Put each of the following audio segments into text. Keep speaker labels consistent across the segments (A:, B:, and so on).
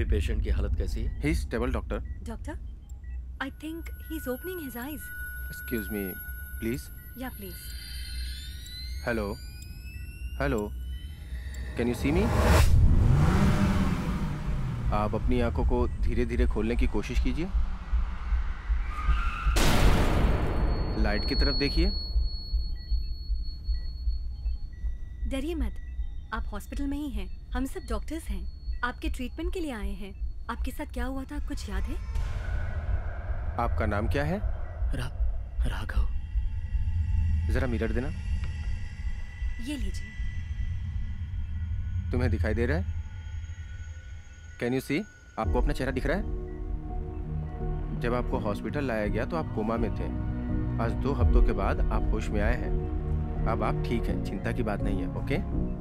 A: Patient की हालत कैसी है?
B: He is stable doctor.
C: Doctor, I think he's opening his eyes.
B: Excuse me please.
C: Yeah, please.
B: Hello hello, can you see me? आप अपनी आंखों को धीरे धीरे खोलने की कोशिश कीजिए। लाइट की तरफ देखिए।
C: डरिए मत, आप हॉस्पिटल में ही हैं। हम सब डॉक्टर्स हैं, आपके ट्रीटमेंट के लिए आए हैं। आपके साथ क्या हुआ था, कुछ याद है?
B: आपका नाम क्या है?
A: राघव।
B: जरा मिरर देना।
C: ये लीजिए।
B: तुम्हें दिखाई दे रहा है? Can you see? आपको अपना चेहरा दिख रहा है? जब आपको हॉस्पिटल लाया गया तो आप कोमा में थे। आज 2 हफ्तों के बाद आप होश में आए हैं। अब आप ठीक हैं, चिंता की बात नहीं है। Okay?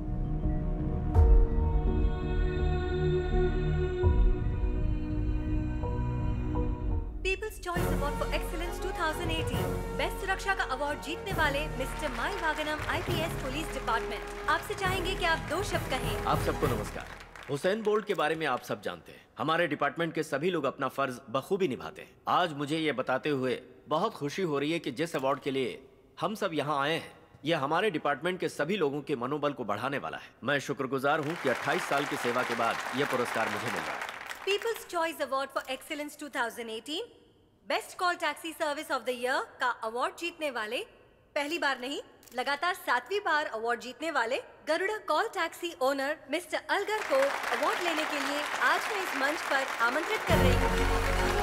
C: People's choice award for excellence 2018 best सुरक्षा का अवार्ड जीतने वाले मिस्टर माइल वागनम IPS पुलिस डिपार्टमेंट आपसे चाहेंगे कि आप 2 शब्द कहें।
A: आप सबको नमस्कार। हुसैन बोल्ट के बारे में आप सब जानते हैं। हमारे डिपार्टमेंट के सभी लोग अपना फर्ज बखूबी निभाते हैं। आज मुझे ये बताते हुए बहुत खुशी हो रही है कि जिस अवार्ड के लिए हम सब यहाँ आए हैं, यह हमारे डिपार्टमेंट के सभी लोगों के मनोबल को बढ़ाने वाला है। मैं शुक्रगुजार हूँ कि 28 साल की सेवा के बाद यह पुरस्कार मुझे मिल रहा है।
C: People's choice award for excellence 2018 best call taxi service of the year का अवार्ड जीतने वाले, पहली बार नहीं लगातार 7वीं बार अवार्ड जीतने वाले Garuda call taxi owner mister Alagar को अवार्ड लेने के लिए आज मैं इस मंच पर आमंत्रित कर रही हूँ।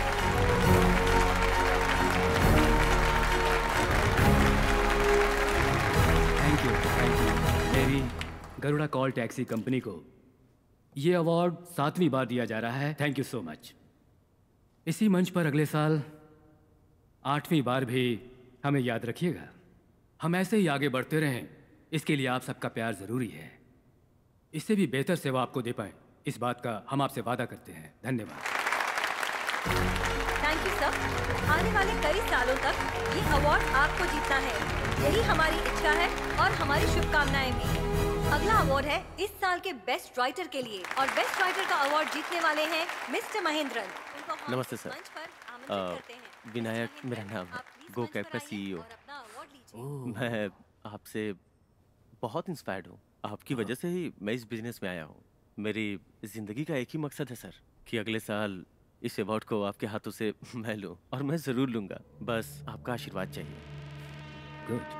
D: Thank you. मेरी गरुड़ा कॉल टैक्सी कंपनी को ये अवार्ड 7वीं बार दिया जा रहा है। Thank you so much. इसी मंच पर अगले साल 8वीं बार भी हमें याद रखिएगा। हम ऐसे ही आगे बढ़ते रहें, इसके लिए आप सबका प्यार ज़रूरी है। इससे भी बेहतर सेवा आपको दे पाएं, इस बात का हम आपसे वादा करते हैं। धन्यवाद।
C: Thank you sir. आने वाले कई सालों तक ये अवार्ड आपको जीतना है, यही हमारी इच्छा है और हमारी शुभकामनाएं भी। अगला अवार्ड है इस साल के बेस्ट राइटर के लिए और बेस्ट राइटर का अवार्ड जीतने वाले हैं मिस्टर महेंद्रन।
B: नमस्ते सर। विनायक मेरा नाम है, गो कैब का CEO। मैं आपसे बहुत इंस्पायर्ड हूँ। आपकी वजह से ही मैं इस बिजनेस में आया हूँ। मेरी जिंदगी का एक ही मकसद है सर, कि अगले साल इस अवार्ड को आपके हाथों से मैं लूँ, और मैं ज़रूर लूँगा। बस आपका आशीर्वाद चाहिए।
D: गुड।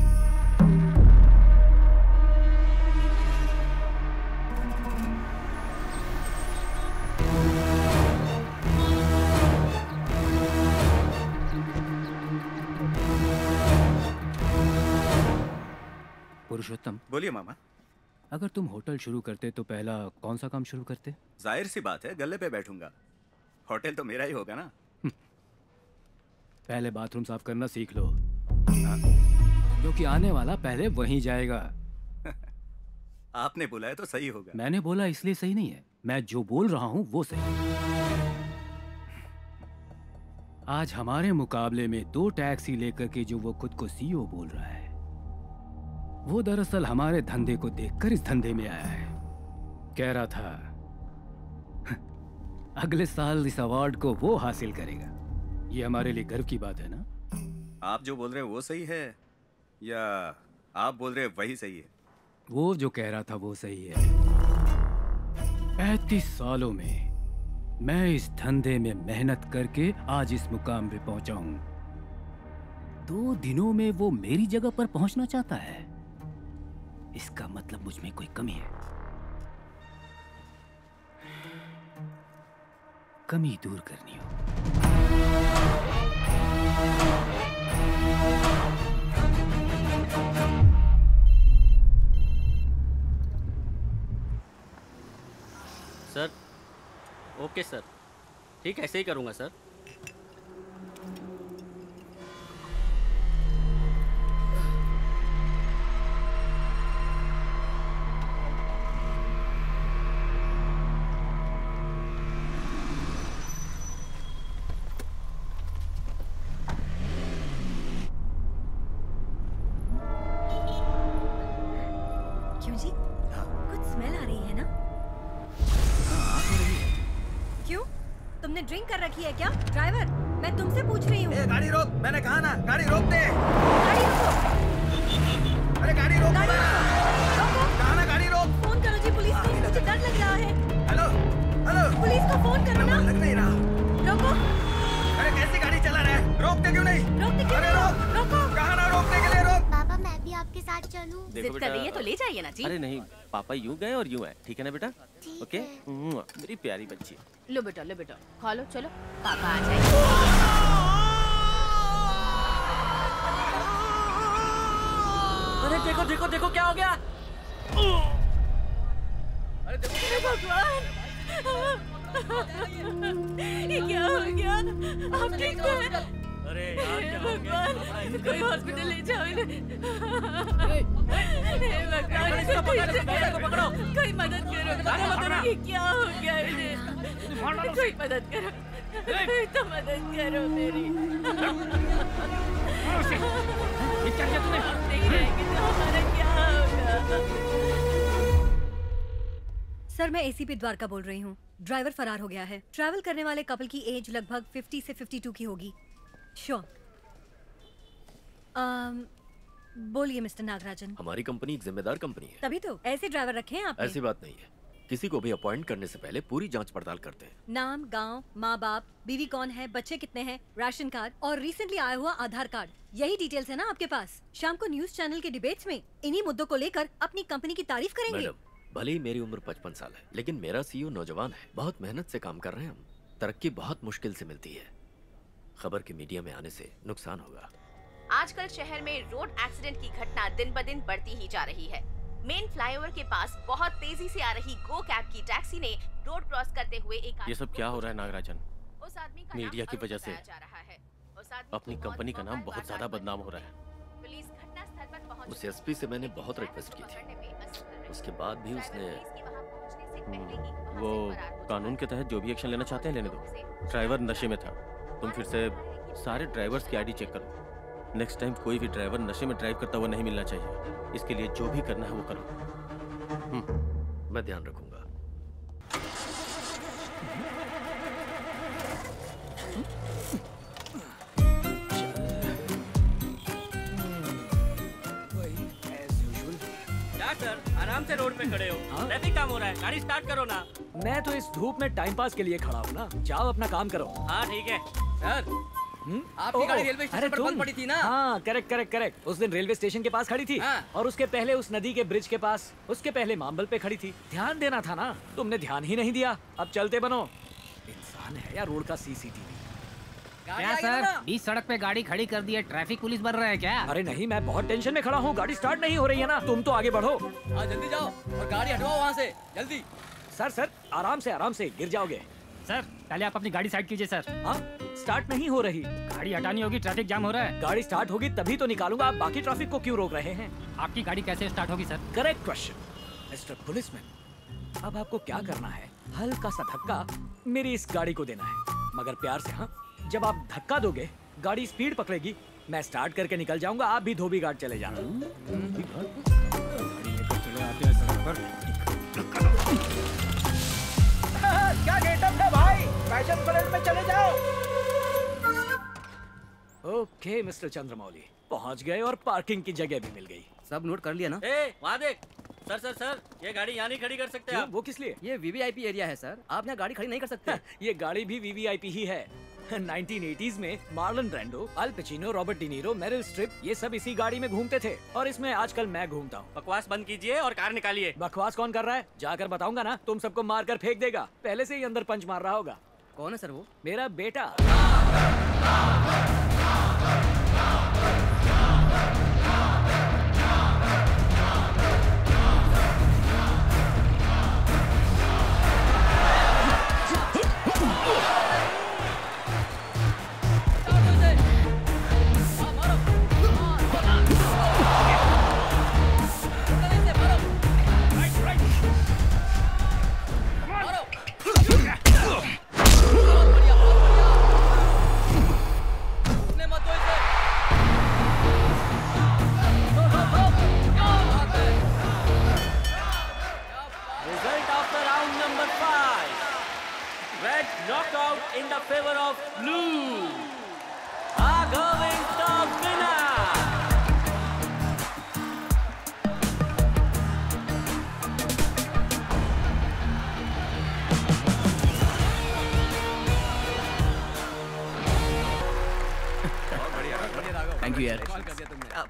D: पुरुषोत्तम,
E: बोलिए मामा।
D: अगर तुम होटल शुरू करते तो पहला कौन सा काम शुरू करते?
E: जाहिर सी बात है, गल्ले पे बैठूंगा। होटल तो मेरा ही होगा ना।
D: पहले बाथरूम साफ करना सीख लो, क्योंकि आने वाला पहले वहीं जाएगा।
E: आपने बोला है तो सही होगा।
D: मैंने बोला इसलिए सही नहीं है, मैं जो बोल रहा हूँ वो सही है। आज हमारे मुकाबले में 2 टैक्सी लेकर के जो वो खुद को CEO बोल रहा है, वो दरअसल हमारे धंधे को देखकर इस धंधे में आया है। कह रहा था अगले साल इस अवार्ड को वो हासिल करेगा। ये हमारे लिए गर्व की बात है ना?
E: आप जो बोल रहे हैं वो सही है या आप बोल रहे हैं वही सही है?
D: वो जो कह रहा था वो सही है। 35 सालों में मैं इस धंधे में मेहनत करके आज इस मुकाम पे पहुंचा हूं। 2 दिनों में वो मेरी जगह पर पहुंचना चाहता है, इसका मतलब मुझ में कोई कमी है। कमी दूर करनी हो।
F: सर, ओके सर, ठीक ऐसे ही करूँगा सर।
C: क्यों जी? कुछ स्मेल आ रही है ना? तुमने ड्रिंक कर रखी है क्या? ड्राइवर, मैं तुमसे पूछ रही हूँ।
E: गाड़ी रोक, मैंने कहा ना, गाड़ी रोक दे।
C: गाड़ी रोको।
E: अरे गाड़ी रोक।
C: गाड़ी रोको।
E: कहा ना गाड़ी रोक।
C: फोन करो जी पुलिस को, मुझे डर लग रहा है।
E: हेलो हेलो,
C: पुलिस को फोन करो ना।
E: लग नहीं रहा।
C: रोको।
E: अरे कैसी गाड़ी चला रहा है? रोकते क्यों नहीं?
C: रोकते क्यों नहीं? रोको।
E: कहा ना रोकने के लिए, रोक।
G: पापा मैं भी आपके साथ चलूं?
B: देखो
H: जिद कर रही है तो ले जाइए ना जी।
B: अरे नहीं, पापा यूं गए और यूं आए, ठीक है ना बेटा?
G: ठीक
B: ओके,
G: है।
B: मेरी प्यारी बच्ची।
H: लो बेटा खा लो, चलो पापा आ जाए।
F: अरे देखो देखो देखो क्या हो गया।
H: अरे भगवान, ये क्या हो गया? आप ठीक तो हैं?
F: अरे यार क्या हो गया?
H: भगवान, कोई हॉस्पिटल ले जाओ इन्हें। हे भगवान,
F: पकड़ो।
H: कोई मदद करो। ये क्या हो गया इन्हें? कोई मदद करो, कोई तो मदद करो मेरी।
D: ये क्या किया तूने?
H: हम नहीं रहेंगे तो हमारा क्या होगा?
C: सर, मैं एसीपी द्वारका बोल रही हूँ। ड्राइवर फरार हो गया है। ट्रैवल करने वाले कपल की एज लगभग 50 से 52 की होगी। श्योर। बोलिए मिस्टर नागराजन।
A: हमारी कंपनी एक जिम्मेदार कंपनी है।
C: तभी तो ऐसे ड्राइवर रखे हैं आपने।
A: ऐसी बात नहीं है, किसी को भी अपॉइंट करने से पहले पूरी जांच पड़ताल करते हैं।
C: नाम, गांव, माँ बाप, बीवी कौन है, बच्चे कितने हैं, राशन कार्ड और रिसेंटली आया हुआ आधार कार्ड, यही डिटेल्स है ना आपके पास? शाम को न्यूज चैनल के डिबेट्स में इन्हीं मुद्दों को लेकर अपनी कंपनी की तारीफ करेंगे।
A: मैडम, भले ही मेरी उम्र 55 साल है, लेकिन मेरा सीईओ नौजवान है। बहुत मेहनत से काम कर रहे हैं हम। तरक्की बहुत मुश्किल से मिलती है। खबर के मीडिया में आने से नुकसान होगा।
I: आजकल शहर में रोड एक्सीडेंट की घटना दिन ब दिन बढ़ती ही जा रही है। मेन फ्लाईओवर के पास बहुत तेजी से आ रही गो कैब की टैक्सी ने रोड क्रॉस करते हुए एक
B: ये सब क्या हो रहा है नागराजन?
I: उस आदमी का
B: मीडिया
I: नाम
B: की वजह से
I: बताया जा रहा है। उस आदमी
B: अपनी
I: की
B: कंपनी का
I: मौत
B: नाम
I: मौका
B: बहुत ज्यादा
I: बार-बार
B: बदनाम हो रहा है।
I: पुलिस घटनास्थल पर पहुंच
A: उस एसपी से मैंने बहुत रिक्वेस्ट की थी, उसके बाद भी उसने
B: वो कानून के तहत जो भी एक्शन लेना चाहते हैं लेने दो। ड्राइवर नशे में था। तुम फिर से सारे ड्राइवर्स की आईडी चेक करो। नेक्स्ट टाइम कोई भी ड्राइवर नशे में ड्राइव करता हुआ नहीं मिलना चाहिए। इसके लिए जो भी करना है वो करो।
A: मैं ध्यान रखूंगा।
F: क्या सर, आराम से रोड पे खड़े हो? ट्रैफिक काम हो रहा है, गाड़ी स्टार्ट करो ना।
J: मैं तो इस धूप में टाइम पास के लिए खड़ा हूँ ना। जाओ अपना काम करो।
F: हाँ ठीक है।
K: सर, आपकी गाड़ी रेलवे स्टेशन पर बंद पड़ी थी ना?
J: हाँ, करेक्ट। उस दिन रेलवे स्टेशन के पास खड़ी थी।
K: हाँ।
J: और उसके पहले उस नदी के ब्रिज के पास, उसके पहले माम्बल पे खड़ी थी। ध्यान देना था ना, तुमने ध्यान ही नहीं दिया। अब चलते बनो। इंसान है या रोड का सीसीटीवी?
K: क्या सर,
L: बीच सड़क पे गाड़ी खड़ी कर दी है, ट्रैफिक पुलिस बन रहा है क्या?
J: अरे नहीं, मैं बहुत टेंशन में खड़ा हूँ। गाड़ी स्टार्ट नहीं हो रही है ना। तुम तो आगे बढ़ो।
K: हाँ जल्दी जाओ और गाड़ी हटवाओ वहाँ से, जल्दी।
J: सर, आराम से गिर जाओगे।
L: सर, पहले आप अपनी गाड़ी साइड कीजिए सर।
J: हाँ, स्टार्ट नहीं हो रही।
L: गाड़ी हटानी होगी, ट्रैफिक जाम हो रहा है।
J: गाड़ी स्टार्ट होगी तभी तो निकालूंगा। आप बाकी ट्रैफिक को क्यों रोक रहे हैं?
L: आपकी गाड़ी कैसे स्टार्ट होगी sir?
J: Correct question mister policeman. अब आपको क्या करना है, हल्का सा धक्का मेरी इस गाड़ी को देना है, मगर प्यार से। हाँ, जब आप धक्का दोगे गाड़ी स्पीड पकड़ेगी, मैं स्टार्ट करके निकल जाऊंगा। आप भी धोबी घाट चले जाना। क्या गेटअप है भाई? फैशन परेड में चले जाओ। ओके मिस्टर चंद्रमौली, पहुंच गए और पार्किंग की जगह भी मिल गई।
K: सब नोट कर लिया ना?
F: ए, वहाँ देख। सर, ये गाड़ी यहाँ नहीं खड़ी कर सकते आप।
J: वो किस लिए?
K: ये वीवीआईपी एरिया है सर, आप यहाँ गाड़ी खड़ी नहीं कर सकते।
J: ये गाड़ी भी वीवीआईपी ही है। 1980s में Marlon Brando, Al Pacino, Robert De Niro, Meryl Streep, ये सब इसी गाड़ी में घूमते थे और इसमें आजकल मैं घूमता हूँ।
F: बकवास बंद कीजिए और कार निकालिए।
J: बकवास कौन कर रहा है? जाकर बताऊंगा ना, तुम सबको मारकर फेंक देगा। पहले से ही अंदर पंच मार रहा होगा।
K: कौन है सर वो?
J: मेरा बेटा।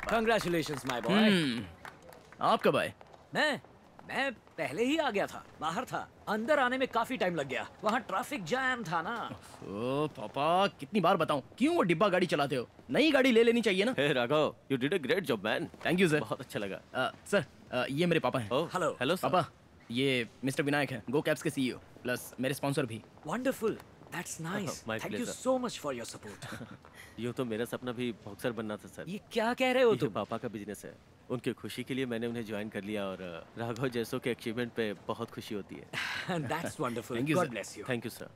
J: Congratulations, my boy.
B: आप कब आए?
J: मैं पहले ही आ गया था, बाहर था। अंदर आने में काफी टाइम लग गया, वहाँ ट्रैफिक जैम था ना।
B: ओ पापा, कितनी बार बताऊं, क्यों वो डिब्बा गाड़ी चलाते हो? नई गाड़ी ले लेनी चाहिए ना।
F: Hey Raghav, you did a great job, man.
B: Thank you sir,
F: बहुत अच्छा लगा।
B: सर ये मेरे पापा हैं।
J: हेलो।
F: हेलो
B: पापा, ये मिस्टर विनायक हैं, गो कैब्स के सीईओ, प्लस मेरे स्पॉन्सर भी।
J: Wonderful, that's nice.
F: My
J: thank you
F: pleasure.
J: So much for your support.
F: यूँ तो मेरा सपना भी बॉक्सर बनना था सर।
J: ये क्या कह रहे हो
F: ये
J: तुम?
F: पापा का बिजनेस है, उनकी खुशी के लिए मैंने उन्हें ज्वाइन कर लिया और राघव जैसों के अचीवमेंट पे बहुत खुशी होती है।
J: That's wonderful,
B: Thank you,
J: god
B: sir.
J: Bless you.
F: Thank you sir.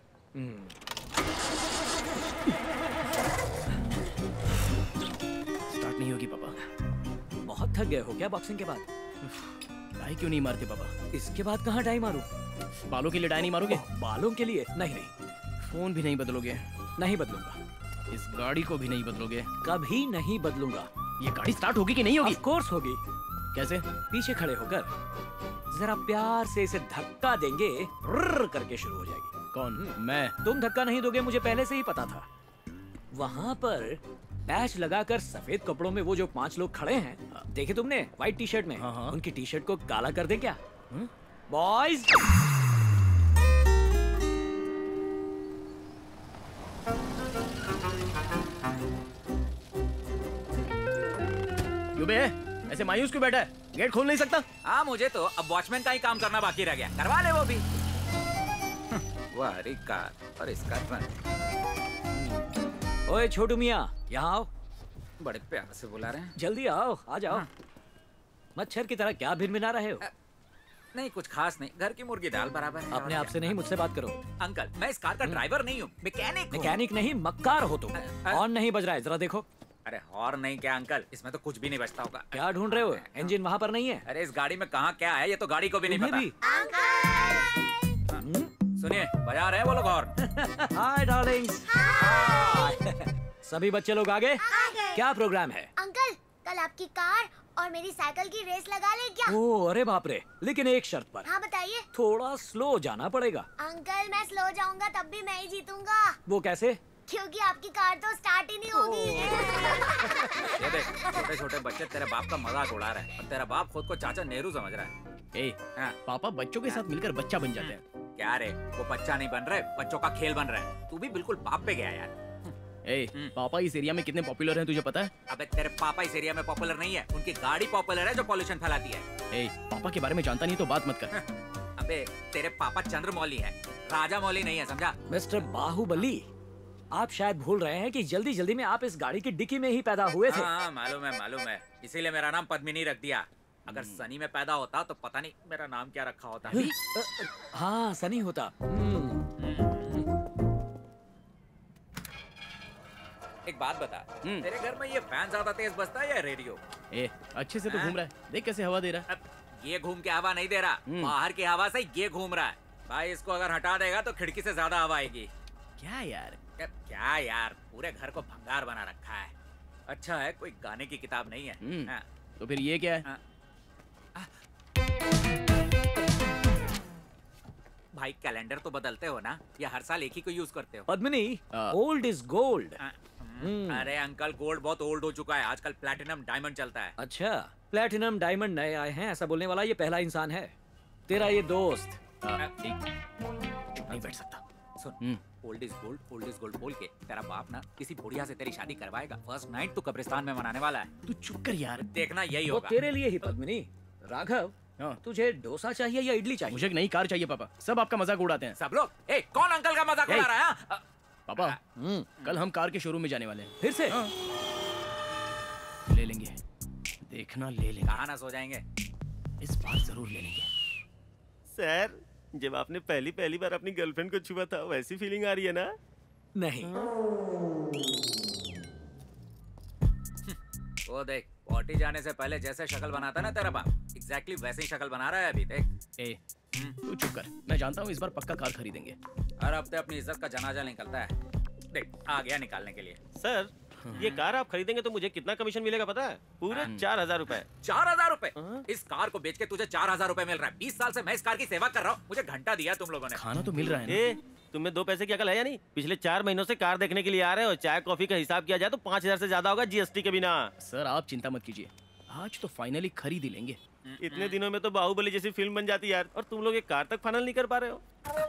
B: Start नहीं होगी पापा।
J: बहुत थक गए हो क्या बॉक्सिंग के बाद?
B: डाई क्यों नहीं मारते पापा?
J: इसके बाद कहाँ डाई मारूं?
B: बालों के लिए डाई नहीं मारोगे?
J: बालों के लिए? नहीं,
B: फोन भी नहीं बदलोगे?
J: नहीं बदलूंगा।
B: इस गाड़ी को भी नहीं बदलोगे?
J: कभी नहीं बदलूंगा।
B: ये गाड़ी स्टार्ट होगी कि नहीं होगी?
J: ऑफ कोर्स होगी।
B: कैसे?
J: पीछे खड़े होकर जरा प्यार से इसे धक्का देंगे, रुर्र करके शुरू हो जाएगी।
B: कौन? मैं?
J: तुम धक्का नहीं दोगे, मुझे पहले से ही पता था। वहाँ पर पैच लगाकर सफेद कपड़ों में वो जो 5 लोग खड़े हैं, देखे तुमने व्हाइट टी शर्ट में?
B: हाँ।
J: उनकी टी शर्ट को काला कर दे क्या? बॉयज,
B: युबे, ऐसे मायूस क्यों बैठा है? गेट खोल नहीं सकता?
K: हाँ, मुझे तो अब वॉचमैन का ही काम करना बाकी रह गया, करवा ले वो भी। वाह कार और इसका ट्रंक।
J: ओए छोटू मियाँ, यहाँ आओ।
K: बड़े प्यार से बुला रहे हैं।
J: जल्दी आओ, आ जाओ। मच्छर की तरह क्या भिनभिना रहे हो?
K: नहीं, कुछ खास नहीं, घर की मुर्गी दाल बराबर है।
J: अपने आप से नहीं, मुझसे बात करो।
K: अंकल, मैं इस कार का ड्राइवर नहीं हूँ, मैकेनिक हूँ।
J: मैकेनिक नहीं, मक्कार हो तुम। हॉर्न नहीं बज रहा है, जरा देखो।
K: अरे हॉर्न नहीं क्या अंकल, इसमें तो कुछ भी नहीं बचता होगा।
J: क्या ढूंढ रहे हो? इंजन वहाँ पर नहीं है?
K: अरे इस गाड़ी में कहाँ क्या है, ये तो गाड़ी को भी नहीं पता। सुनिए, बजा रहे हैं वो लोग हॉर्न।
J: हाय डार्लिंग्स। सभी बच्चे लोग आ गए? क्या प्रोग्राम है?
G: अंकल, कल आपकी कार और मेरी साइकिल की रेस लगा ले क्या?
J: ओह, अरे बाप रे, लेकिन एक शर्त पर।
G: हाँ बताइए।
J: थोड़ा स्लो जाना पड़ेगा।
G: अंकल, मैं स्लो जाऊंगा तब भी मैं ही जीतूंगा।
J: वो कैसे?
G: क्योंकि आपकी कार तो स्टार्ट ही नहीं होगी।
K: ये देख, छोटे छोटे बच्चे तेरे बाप का मजाक उड़ा रहे हैं और तेरा बाप खुद को चाचा नेहरू समझ रहा है।
B: पापा बच्चों के साथ मिलकर बच्चा बन जाते हैं।
K: क्या रे, वो बच्चा नहीं बन रहे, बच्चों का खेल बन रहा है। तू भी बिल्कुल बाप पे गया यार।
B: पापा इस एरिया में कितने पॉपुलर हैं तुझे पता है?
K: अबे तेरे पापा इस एरिया में पॉपुलर नहीं है, उनकी गाड़ी पॉपुलर है जो पॉल्यूशन फैलाती है।
B: पापा के बारे में जानता नहीं तो बात मत कर।
K: अबे तेरे पापा चंद्रमौली है, राजा मौली नहीं है, समझा?
J: मिस्टर बाहुबली, आप शायद भूल रहे हैं कि जल्दी जल्दी में आप इस गाड़ी की डिक्की में ही पैदा हुए थे।
K: हाँ, मालूम है, इसीलिए मेरा नाम पद्मिनी रख दिया। अगर सनी में पैदा होता तो पता नहीं मेरा नाम क्या रखा होता।
J: हाँ, सनी होता।
K: एक बात बता, तेरे घर में ये फैन ज्यादा तेज बजता है या रेडियो?
B: अच्छे से तो घूम रहा है, देख कैसे हवा दे रहा है।
K: ये घूम के हवा नहीं दे रहा, बाहर की हवा से ये घूम रहा है। भाई इसको अगर हटा देगा तो खिड़की से ज्यादा हवा आएगी।
B: क्या यार?
K: क्या यार, पूरे घर को भंगार बना रखा है। अच्छा है कोई गाने की किताब नहीं है।
B: तो फिर ये क्या है?
K: भाई कैलेंडर तो बदलते हो ना, या हर साल एक ही को यूज करते हो?
J: Padmini, old is gold.
K: अरे अंकल, गोल्ड बहुत ओल्ड हो चुका है, आजकल प्लैटिनम डायमंड चलता है।
J: अच्छा, प्लैटिनम डायमंड नए आए हैं, ऐसा बोलने वाला ये पहला इंसान है। तेरा ये दोस्त
B: नहीं बैठ सकता।
K: सुन, ओल्ड इज गोल्ड बोल के तेरा बाप ना किसी बुढ़िया से तेरी शादी करवाएगा। फर्स्ट नाइट तो कब्रिस्तान में मनाने वाला है।
B: तू चुप कर यार,
K: देखना यही
J: वो
K: होगा।
J: तेरे लिए ही पद्मिनी। राघव, तुझे डोसा चाहिए या इडली चाहिए?
B: मुझे एक नई कार चाहिए पापा, सब आपका मजाक उड़ाते हैं।
K: सब लोग? कौन अंकल का मजाक उड़ा रहा है?
B: पापा, कल हम कार के शोरूम में जाने वाले हैं।
J: फिर से?
B: ले लेंगे, देखना ले लेंगे।
K: कहाँ ना सो जाएंगे?
B: इस बार जरूर ले लेंगे।
F: सर, जब आपने पहली बार अपनी गर्लफ्रेंड को छुआ था, वैसी फीलिंग आ रही है ना?
J: नहीं।
K: वो देख, पॉटी जाने से पहले जैसे शक्ल बनाता ना तेरा बाप, एग्जैक्टली वैसे ही शक्ल बना रहा है अभी। देख,
B: तू चुप कर, मैं जानता हूँ इस बार पक्का कार खरीदेंगे।
K: हर हफ्ते अपनी इज्जत का जनाजा निकलता है। देख, आ गया निकालने के लिए।
F: सर,
B: ये कार आप खरीदेंगे तो मुझे कितना कमीशन मिलेगा पता है? पूरे 4000 रुपए।
K: 4000 रुपए? इस कार को बेच के तुझे 4000 रुपए मिल रहा है। 20 साल से मैं इस कार की सेवा कर रहा हूँ, मुझे घंटा दिया तुम लोगों ने।
B: खाना तो मिल रहा है ना? तुम्हें 2 पैसे की अकल है या नहीं? पिछले 4 महीनों से कार देखने के लिए आ रहे हो। चाय कॉफी का हिसाब किया जाए तो 5000 से ज्यादा होगा जीएसटी के बिना।
M: सर आप चिंता मत कीजिए, आज तो फाइनली खरीद ही लेंगे।
B: इतने दिनों में तो बाहुबली जैसी फिल्म बन जाती यार, और तुम लोग एक कार तक फाइनल नहीं कर पा रहे हो।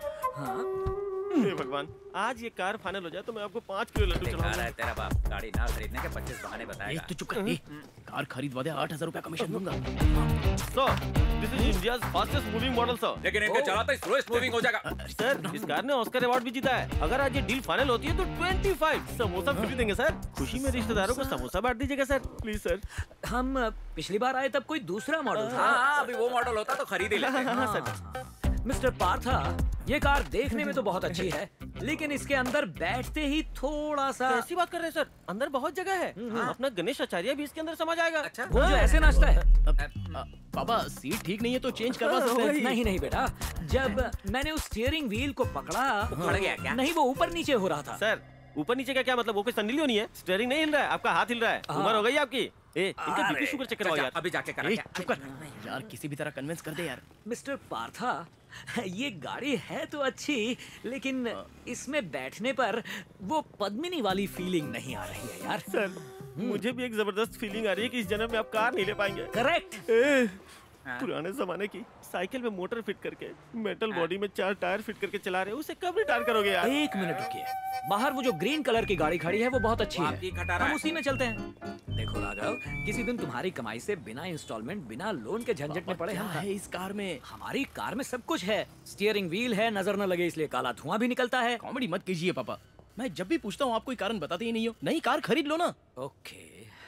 B: हे भगवान, आज ये कार फाइनल हो जाए तो मैं आपको 5 किलो लड्डू चढ़ाऊंगा।
K: तेरा बाप गाड़ी ना खरीदने के 25 बहाने बताएगा।
M: तू चुप कर। कार खरीदवा दे, 8000 रुपया कमीशन दूंगा।
B: Sir, this is India's fastest moving model sir.
K: लेकिन इनके चलाते ही स्लोएस्ट मूविंग हो जाएगा।
B: सर, इस कार ने ऑस्कर अवार्ड भी जीता है। अगर आज ये डील फाइनल होती है तो 25 समोसा फ्री देंगे सर। खुशी में रिश्तेदारों को समोसा बांट दीजिएगा सर, प्लीज सर।
J: हम पिछली बार आए तब कोई दूसरा मॉडल था।
K: हाँ, अभी वो मॉडल होता तो खरीद ही लेते।
J: हाँ सर। मिस्टर पार्था, ये कार देखने में तो बहुत अच्छी है, लेकिन इसके अंदर बैठते ही थोड़ा सा।
B: कैसी बात कर रहे हैं सर? अंदर बहुत जगह है। अपना गणेश आचार्य भी इसके अंदर समझ आएगा।
K: अच्छा,
J: वो जो ऐसे नाचता है।
M: पापा सीट ठीक नहीं है तो चेंज करवा सकते हैं।
J: नहीं बेटा, जब मैंने उस स्टीयरिंग व्हील को पकड़ा,
K: उखड़ गया क्या?
J: नहीं, वो ऊपर नीचे हो रहा था।
B: सर, ऊपर नीचे का क्या मतलब? वो कोई संडीली होनी है? स्टीयरिंग नहीं हिल रहा है, आपका हाथ हिल रहा है। उम्र हो गई आपकी। इनका बीपी शुगर चेक करवाओ यार।
K: अभी जाके करा।
M: चुप कर यार, किसी भी तरह कन्विंस कर दे यार।
J: मिस्टर पार्था, ये गाड़ी है तो अच्छी, लेकिन इसमें बैठने पर वो पद्मिनी वाली फीलिंग नहीं आ रही है यार।
B: सर, मुझे भी एक जबरदस्त फीलिंग आ रही है कि इस जन्म में आप कार नहीं ले पाएंगे।
J: करेक्ट।
B: पुराने जमाने की साइकिल में मोटर फिट करके, मेटल बॉडी में 4 टायर फिट करके चला रहे हो, उसे कब रिटायर करोगे यार?
J: 1 मिनट रुकिए, बाहर वो जो ग्रीन कलर की गाड़ी खड़ी है वो बहुत अच्छी है, हम उसी में चलते हैं। देखो राघव, किसी दिन तुम्हारी कमाई से बिना इंस्टॉलमेंट, बिना लोन के झंझट में पड़े हम
M: है इस कार में।
J: हमारी कार में सब कुछ है। स्टीयरिंग व्हील है, नजर न लगे इसलिए काला धुआं भी निकलता है।
M: कॉमेडी मत कीजिए पापा, मैं जब भी पूछता हूँ आप कोई कारण बताते ही नहीं हो। नई कार खरीद लो ना।
J: ओके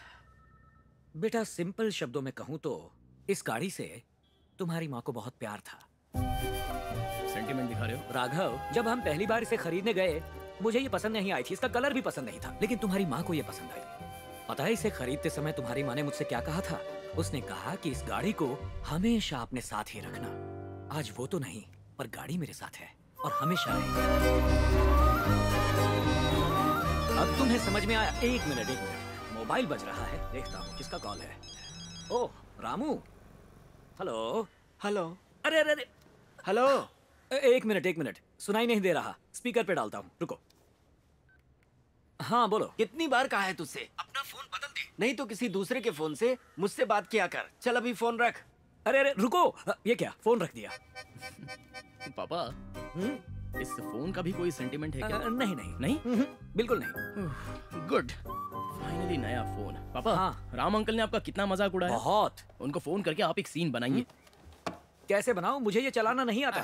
J: बेटा, सिंपल शब्दों में कहूँ तो इस गाड़ी से तुम्हारी माँ को बहुत प्यार था।
M: सेंटीमेंट दिखा रहे हो
J: राघव, जब हम पहली बार इसे खरीदने गए मुझे ये पसंद नहीं आई थी, इसका कलर भी पसंद नहीं था, लेकिन तुम्हारी माँ को ये पसंद आई। पता है इसे खरीदते समय तुम्हारी माँ ने मुझसे क्या कहा था? उसने कहा कि इस गाड़ी को हमेशा अपने साथ ही रखना। आज वो तो नहीं, पर गाड़ी मेरे साथ है और हमेशा रहेगी। अब तुम्हें समझ में आया? एक मिनट, मोबाइल बज रहा है, देखता हूँ किसका कॉल है। Oh Ramu, hello.
A: हेलो।
J: अरे अरे अरे,
A: हेलो।
J: एक मिनट, सुनाई नहीं दे रहा, स्पीकर पे डालता हूँ, रुको। हाँ बोलो।
A: कितनी बार कहा है तुझसे अपना फोन बदल दे, नहीं तो किसी दूसरे के फोन से मुझसे बात किया कर। चल अभी फोन रख।
J: अरे अरे रुको, ये क्या, फोन रख दिया?
M: पापा, इस फोन का भी कोई सेंटीमेंट है क्या?
J: नहीं, बिल्कुल नहीं।
M: गुड, फाइनली नया फोन। पापा,
J: हाँ।
M: राम अंकल ने आपका कितना मजाक उड़ाया।
J: बहुत।
M: उनको फोन करके आप एक सीन बनाइए।
J: कैसे बनाऊं? मुझे ये चलाना नहीं आता।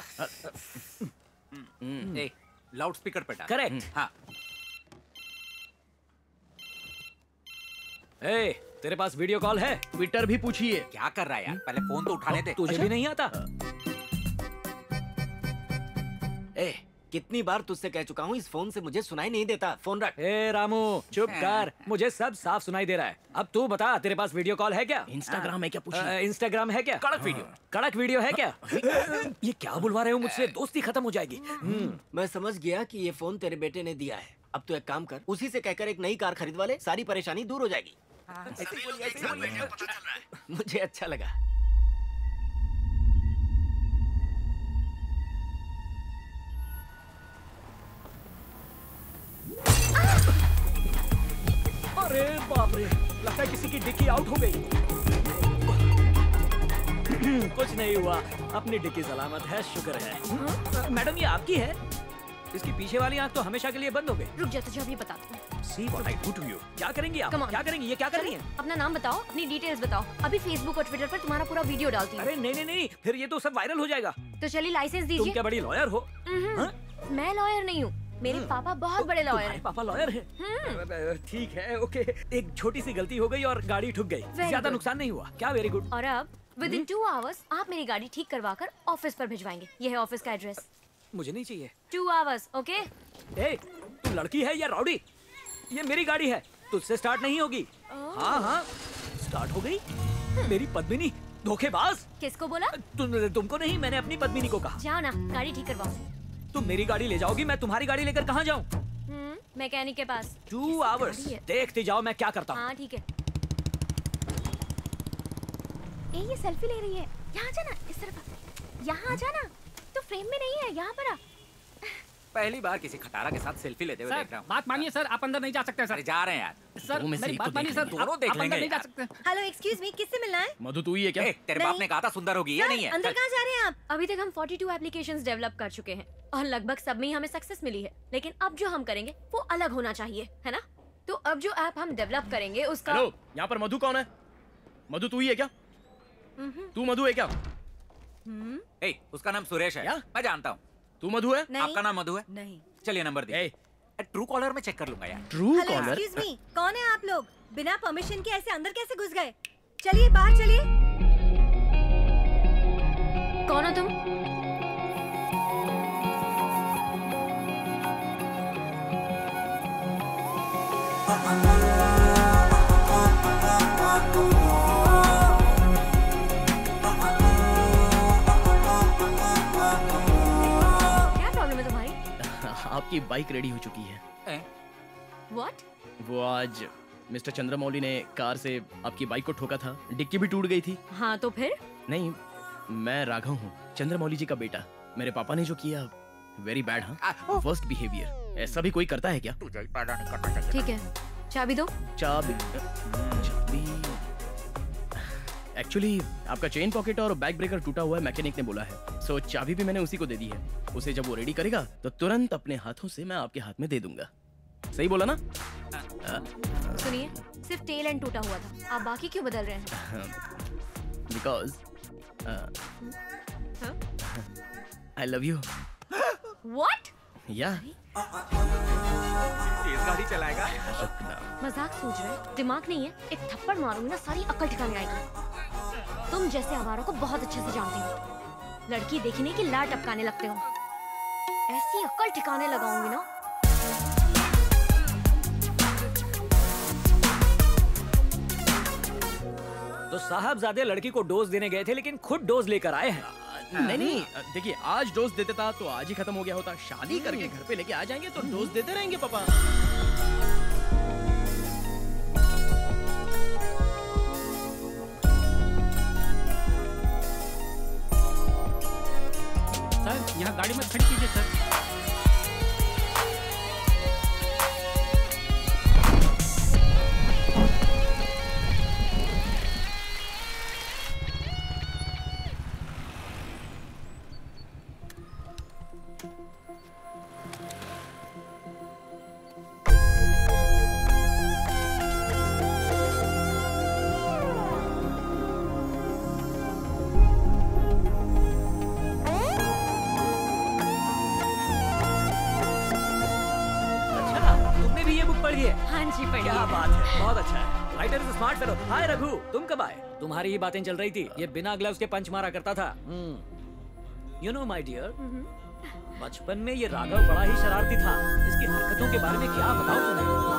K: लाउड स्पीकर पे डाल।
J: करेक्ट।
K: हाँ।
J: तेरे पास वीडियो कॉल है?
M: ट्विटर भी पूछिए।
K: क्या कर रहा है यार, पहले फोन तो उठाने दे।
J: तुझे भी नहीं आता?
A: कितनी बार तुझसे कह चुका हूँ, इस फोन से मुझे सुनाई नहीं देता, फोन रख।
J: रामू चुप कर, मुझे सब साफ सुनाई दे रहा है। अब तू बता, तेरे पास वीडियो कॉल है क्या?
M: इंस्टाग्राम है क्या? पूछिए।
J: इंस्टाग्राम है क्या? कड़क वीडियो है क्या? ये क्या बुलवा रहे हो मुझसे? दोस्ती खत्म हो जाएगी।
A: मैं समझ गया कि ये फोन तेरे बेटे ने दिया है। अब तू एक काम कर, उसी से कहकर एक नई कार खरीदवा ले, सारी परेशानी दूर हो जाएगी। मुझे अच्छा लगा।
J: अरे बाप रे, लगता है किसी की डिक्की आउट हो गई। कुछ नहीं हुआ, अपनी डिक्की सलामत है, शुक्र है। मैडम ये आपकी है? इसकी पीछे वाली आंख तो हमेशा के लिए बंद हो गई।
H: रुक जा, तुझे अभी बताती हूँ।
J: See what I do to you। क्या करेंगी आप? क्या करेंगी? ये क्या कर रही हैं?
H: अपना नाम बताओ, अपनी डिटेल्स बताओ। अभी फेसबुक और ट्विटर पर तुम्हारा पूरा वीडियो डालती हूँ।
J: अरे नहीं, फिर ये तो सब वायरल हो जाएगा।
H: तो चलिए लाइसेंस दीजिए।
J: तुम क्या बड़ी लॉयर हो?
H: मैं लॉयर नहीं हूँ, मेरे पापा बहुत बड़े लॉयर हैं।
J: पापा लॉयर हैं? ठीक है, ओके। एक छोटी सी गलती हो गई और गाड़ी ठुक गई, ज्यादा नुकसान नहीं हुआ क्या? Very good.
H: और अब विद इन 2 आवर्स आप मेरी गाड़ी ठीक करवा कर ऑफिस पर भिजवाएंगे। ये है ऑफिस का एड्रेस।
J: मुझे नहीं चाहिए।
H: 2 आवर्स, ओके?
J: तू लड़की है या रॉडी? ये मेरी गाड़ी है, तुझसे स्टार्ट नहीं होगी। हाँ, स्टार्ट हो गई। मेरी पद्मिनी, धोखेबाज।
H: किसको बोला?
J: तुमको नहीं, मैंने अपनी पद्मिनी को कहा।
H: जाओ ना, गाड़ी ठीक करवाओ।
J: तुम मेरी गाड़ी ले जाओगी, मैं तुम्हारी गाड़ी लेकर कहाँ जाऊँ?
N: मैकेनिक के पास।
J: 2 आवर्स। देखते जाओ मैं क्या करता हूँ।
N: हाँ ठीक है। ये सेल्फी ले रही है। यहाँ जाना, इस तरफ। यहाँ आ जाना। तो फ्रेम में नहीं है, यहाँ पर आ।
K: पहली बार किसी खटारा के साथ सेल्फी लेते हुए देख रहा हूँ।
L: बात मानिए सर, आप अंदर नहीं जा सकते सर।
K: जा रहे हैं यार।
L: सर मेरी बात मानिए सर,
K: दोनों देख लेंगे।
L: नहीं जा सकते।
C: हेलो एक्सक्यूज मी, किससे मिलना है?
M: मधु तू ही है क्या?
K: तेरे बाप ने कहा था सुंदर होगी, ये नहीं है।
C: अंदर कहाँ जा रहे हैं आप?
N: अभी तक हम 42 एप्लीकेशंस डेवलप कर चुके हैं और लगभग सब में ही हमें सक्सेस मिली है, लेकिन अब जो हम करेंगे वो अलग होना चाहिए, है ना? तो अब जो ऐप हम डेवलप करेंगे उसका।
M: हेलो, यहाँ पर मधु कौन है? मधु तू ही है क्या? तू मधु है क्या?
K: उसका नाम सुरेश है। मैं जानता हूँ।
M: तू मधु है?
K: आपका नाम मधु है?
C: नहीं।
K: चलिए नंबर दे। ट्रू कॉलर में चेक कर लूंगा यार।
M: True collar?
C: एक्सक्यूज मी, कौन है आप लोग? बिना परमिशन के ऐसे अंदर कैसे घुस गए? चलिए बाहर चलिए।
N: कौन हो तुम?
M: आपकी बाइक रेडी हो चुकी है।
N: What?
M: वो आज मिस्टर चंद्रमौली ने कार से आपकी बाइक को ठोका था, डिक्की भी टूट गई थी।
N: हाँ तो फिर?
M: नहीं, मैं राघव हूँ, चंद्रमौली जी का बेटा। मेरे पापा ने जो किया वेरी बैड। हाँ, वर्स्ट बिहेवियर। ऐसा भी कोई करता है क्या?
N: ठीक है, चाबी दो।
M: चाबी? एक्चुअली आपका चेन पॉकेट और बैक ब्रेकर टूटा हुआ है, मैकेनिक ने बोला है। सो चाबी भी मैंने उसी को दे दी है। उसे जब वो रेडी करेगा तो तुरंत अपने हाथों से मैं आपके हाथ में दे दूंगा। सही बोला ना?
N: सुनिए, सिर्फ टेल एंड टूटा हुआ था, आप बाकी क्यों बदल रहे हैं?
M: Because I love you.
N: What?
M: या
K: तेज गाड़ी चलाएगा।
N: मजाक सोच रहे हैं? दिमाग नहीं है? एक थप्पड़ मारूंगी ना सारी अक्ल ठिकाने आएगी। तुम जैसे आवारों को बहुत अच्छे से जानती हो। लड़की देखने की लाट टपकाने लगते हो। ऐसी अक्ल ठिकाने लगाऊंगी ना।
J: तो साहबजादे लड़की को डोज देने गए थे, लेकिन खुद डोज लेकर आए हैं।
M: नहीं, देखिए आज डोज देते था तो आज ही खत्म हो गया होता। शादी करके घर पे लेके आ जाएंगे तो डोज देते रहेंगे पापा।
L: सर यहाँ गाड़ी मत खड़ी कीजिए सर।
J: क्या बात है, बहुत अच्छा है। Writer is smart fellow. Hi Raghu, तुम कब आए? तुम्हारी ही बातें चल रही थी। ये बिना ग्लव्स के पंच मारा करता था। यू नो माय डियर, बचपन में ये राघव बड़ा ही शरारती था। इसकी हरकतों के बारे में क्या बताऊं तुम्हें।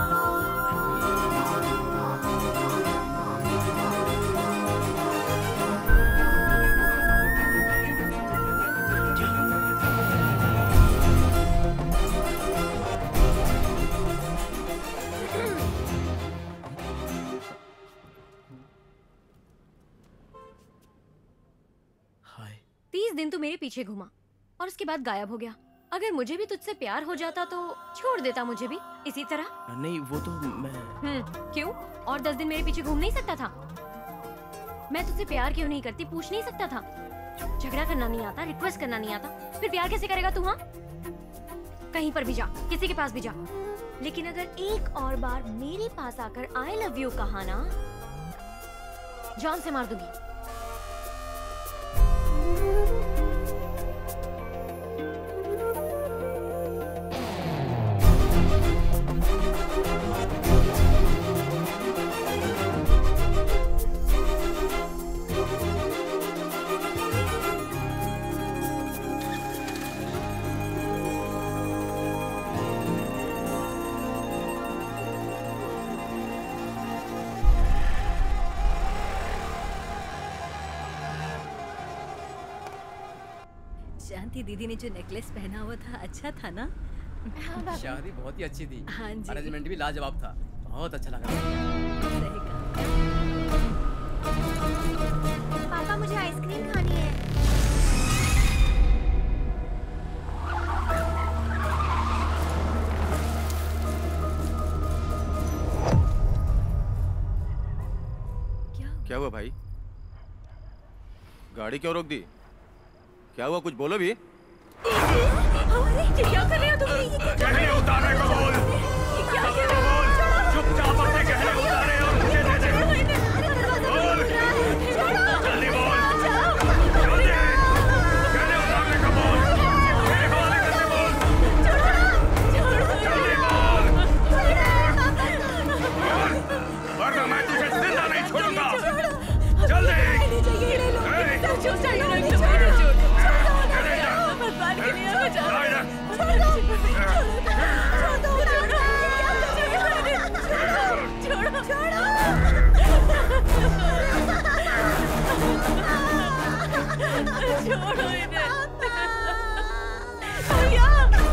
N: दिन तो मेरे पीछे घूमा और उसके बाद गायब हो गया। अगर मुझे भी तुझसे प्यार हो जाता तो छोड़ देता मुझे भी इसी तरह।
M: नहीं वो तो मैं
N: क्यों? और 10 दिन मेरे पीछे घूम नहीं सकता था? मैं तुझसे प्यार क्यों नहीं करती पूछ नहीं सकता था? झगड़ा करना नहीं आता, रिक्वेस्ट करना नहीं आता, फिर प्यार कैसे करेगा तू? हाँ, कहीं पर भी जा, किसी के पास भी जा, लेकिन अगर एक और बार मेरे पास आकर आई लव यू कहा ना, जान से मार दूंगी।
C: शांति दीदी ने जो नेकलेस पहना हुआ था अच्छा था ना?
O: शादी बहुत ही अच्छी थी।
C: हाँ जी।
O: अरेंजमेंट भी लाजवाब था, बहुत अच्छा लगा।
G: पापा मुझे आइसक्रीम खानी है।
F: क्या हुआ भाई? गाड़ी क्यों रोक दी? क्या हुआ, कुछ बोलो भी।
H: क्या कर रहे हो तुम?
P: गहने उतारने को बोल।
H: क्या कर रहे हो?
P: चुपचाप अपने गहने उतारे और मुझे दे दे। बोल, जल्दी बोल, जल्दी। गहने उतारने को बोल। मेरे हवाले करने बोल। जल्दी बोल। वरना मैं तुझे जिंदा नहीं छोड़ूंगा। जल्दी।
H: छोड़ो इन्हें। भैया,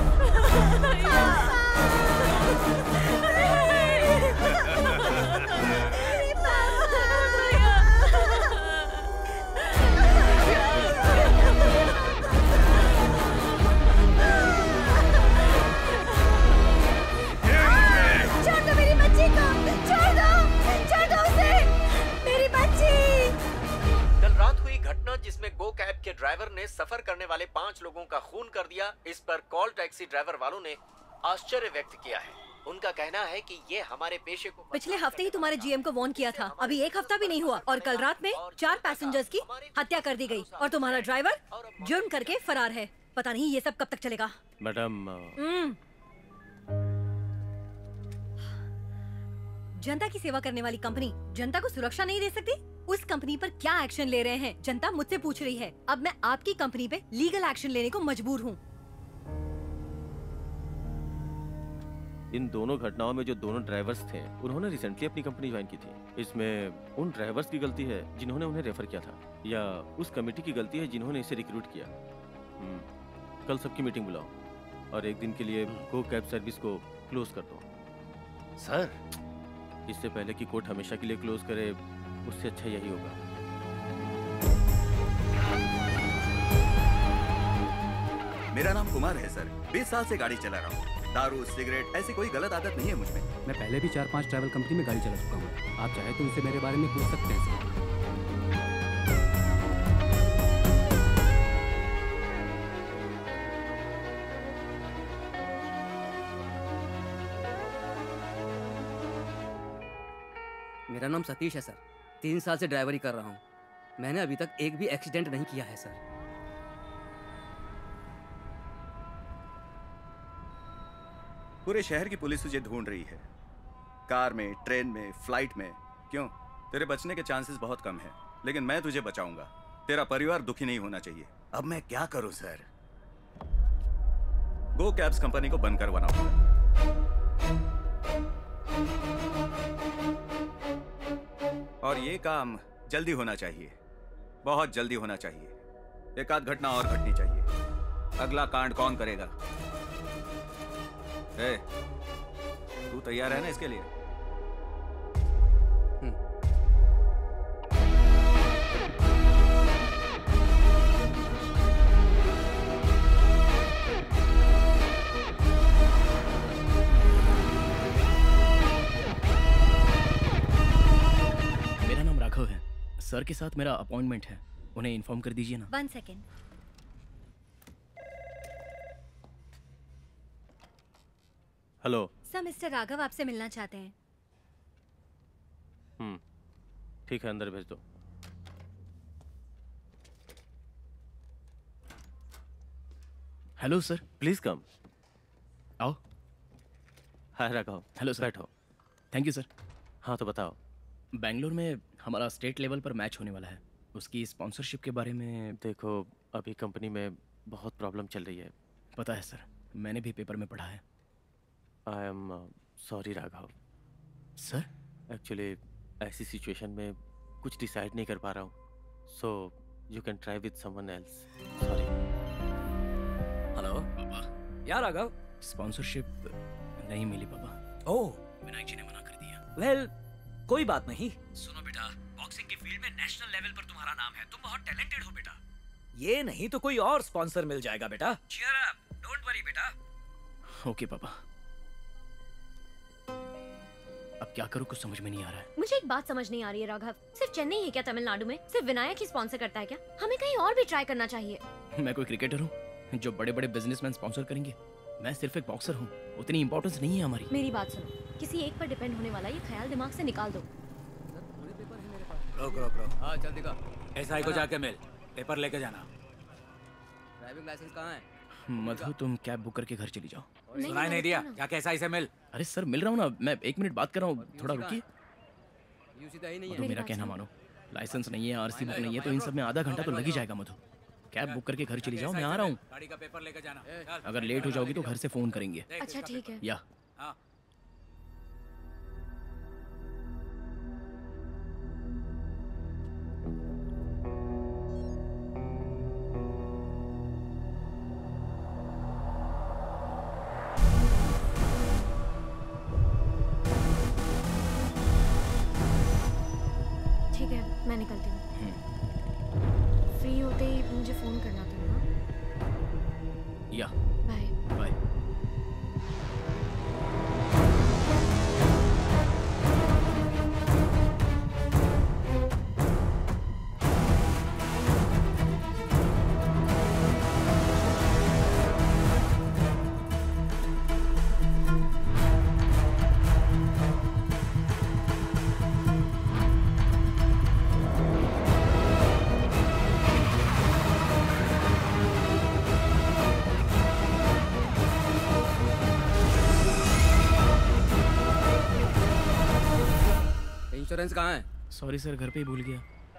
C: छोड़ दो मेरी बच्ची को, छोड़ दो उसे, मेरी बच्ची।
A: कल रात हुई घटना जिसमें गो कैब के ड्राइवर ने सफर करने वाले 5 लोगों का खून कर दिया, इस पर कॉल टैक्सी ड्राइवर वालों ने आश्चर्य व्यक्त किया है। उनका कहना है कि ये हमारे पेशे को
C: पिछले हफ्ते ही तुम्हारे जीएम को वार्न किया था, अभी 1 हफ्ता भी नहीं हुआ और कल रात में 4 पैसेंजर्स की हत्या कर दी गई और तुम्हारा ड्राइवर जुर्म करके फरार है। पता नहीं ये सब कब तक चलेगा।
F: मैडम,
C: जनता की सेवा करने वाली कंपनी जनता को सुरक्षा नहीं दे सकती? उस कंपनी पर क्या एक्शन ले रहे हैं जनता मुझसे पूछ रही है। अब मैं आपकी कंपनी पे लीगल एक्शन लेने को मजबूर हूँ।
F: इन दोनों घटनाओं में जो दोनों ड्राइवर्स थे उन्होंने रिसेंटली अपनी कंपनी ज्वाइन की थी। इसमें उन ड्राइवर्स की गलती है जिन्होंने उन्हें रेफर किया था, या उस कमेटी की गलती है जिन्होंने इसे रिक्रूट किया। कल सबकी मीटिंग बुलाओ और एक दिन के लिए गो कैब सर्विस को क्लोज कर दो।
A: सर,
F: इससे पहले कि कोर्ट हमेशा के लिए क्लोज करे, उससे अच्छा यही होगा।
E: मेरा नाम कुमार है सर, 20 साल से गाड़ी चला रहा हूँ। दारू, सिगरेट ऐसी कोई गलत आदत नहीं है मुझ में।
D: मैं पहले भी 4-5 ट्रैवल कंपनी में गाड़ी चला चुका हूँ। आप चाहे तो उनसे मेरे बारे में पूछ सकते हैं सर।
O: मेरा नाम सतीश है सर, 3 साल से ड्राइवरी कर रहा हूँ। मैंने अभी तक एक भी एक्सीडेंट नहीं किया है सर।
E: पूरे शहर की पुलिस तुझे ढूंढ रही है, कार में, ट्रेन में, फ्लाइट में। क्यों? तेरे बचने के चांसेस बहुत कम हैं, लेकिन मैं तुझे बचाऊंगा। तेरा परिवार दुखी नहीं होना चाहिए। अब मैं क्या करूं सर? गो कैब्स कंपनी को बंद करवाना होगा। और ये काम जल्दी होना चाहिए, बहुत जल्दी होना चाहिए। एक आध घटना और घटनी चाहिए। अगला कांड कौन करेगा? ए, तू तैयार है ना इसके लिए?
M: मेरा नाम राघव है। सर के साथ मेरा अपॉइंटमेंट है, उन्हें इन्फॉर्म कर दीजिए ना।
C: 1 सेकेंड।
F: हेलो
C: सर, मिस्टर राघव आपसे मिलना चाहते हैं।
F: ठीक है, अंदर भेज दो।
M: Hello sir,
F: please come.
M: आओ।
F: हाय राघव।
M: Hello sir.
F: बैठो।
M: Thank you sir.
F: हाँ तो बताओ।
M: बेंगलोर में हमारा स्टेट लेवल पर मैच होने वाला है, उसकी स्पॉन्सरशिप के बारे में।
F: देखो, अभी कंपनी में बहुत प्रॉब्लम चल रही है।
M: पता है सर, मैंने भी पेपर में पढ़ा है।
F: I am sorry Raghav.
M: Sir,
F: actually ऐसी सिचुएशन में कुछ डिसाइड नहीं कर पा रहा हूँ, so you can try with someone else. Sorry.
J: Hello यार राघव,
M: स्पॉन्सरशिप नहीं मिली पापा।
J: ओह,
M: विनायक जी ने मना कर दिया।
J: वेल, कोई बात नहीं। सुनो बेटा, बॉक्सिंग की फील्ड में नेशनल लेवल पर तुम्हारा नाम है, तुम बहुत टैलेंटेड हो बेटा। ये नहीं तो कोई और स्पॉन्सर मिल जाएगा बेटा। चीयर अप, डोंट वरी बेटा।
M: ओके पापा। अब क्या करूं, कुछ समझ में नहीं आ रहा है।
N: मुझे एक बात समझ नहीं आ रही है राघव, सिर्फ चेन्नई है क्या तमिलनाडु में? सिर्फ विनायक ही स्पॉन्सर करता है क्या? हमें कहीं और भी ट्राई करना चाहिए।
M: मैं कोई क्रिकेटर हूँ जो बड़े बड़े बिजनेसमैन स्पॉन्सर करेंगे? मैं सिर्फ एक बॉक्सर हूँ, उतनी इंपॉर्टेंस नहीं है हमारी।
N: मेरी बात सुनो, किसी एक पर डिपेंड होने वाला ये ख्याल दिमाग से निकाल दो।
J: रोक रोक रोक।
O: हाँ चल दिखा।
J: एसआई को जाके मिल, पेपर लेके जाना।
O: ड्राइविंग लाइसेंस कहाँ है?
M: मधु, तुम कैब बुक करके घर चली जाओ।
J: सुनाई नहीं दिया? जाके एसआई से मिल।
M: अरे सर मिल रहा हूँ ना, मैं 1 मिनट बात कर रहा हूँ, थोड़ा रुकिए।
O: यूसी तो ही नहीं है।
M: मधु मेरा कहना मानो, लाइसेंस नहीं है, आरसी बुक नहीं है, तो इन सब में आधा घंटा तो लग ही जाएगा। मधु कैब बुक करके घर चली जाओ, मैं आ रहा हूँ।
J: गाड़ी का पेपर लेके जाना।
M: अगर लेट हो जाओगी तो घर से फोन करेंगे।
N: अच्छा ठीक है।
M: या
N: ठीक है, मैं निकलती हूँ। फ्री होते ही मुझे फोन करना तुम।
M: या
N: बाय
M: बाय।
O: इंश्योरेंस कहाँ है?
M: सॉरी सर, घर पे ही भूल गया।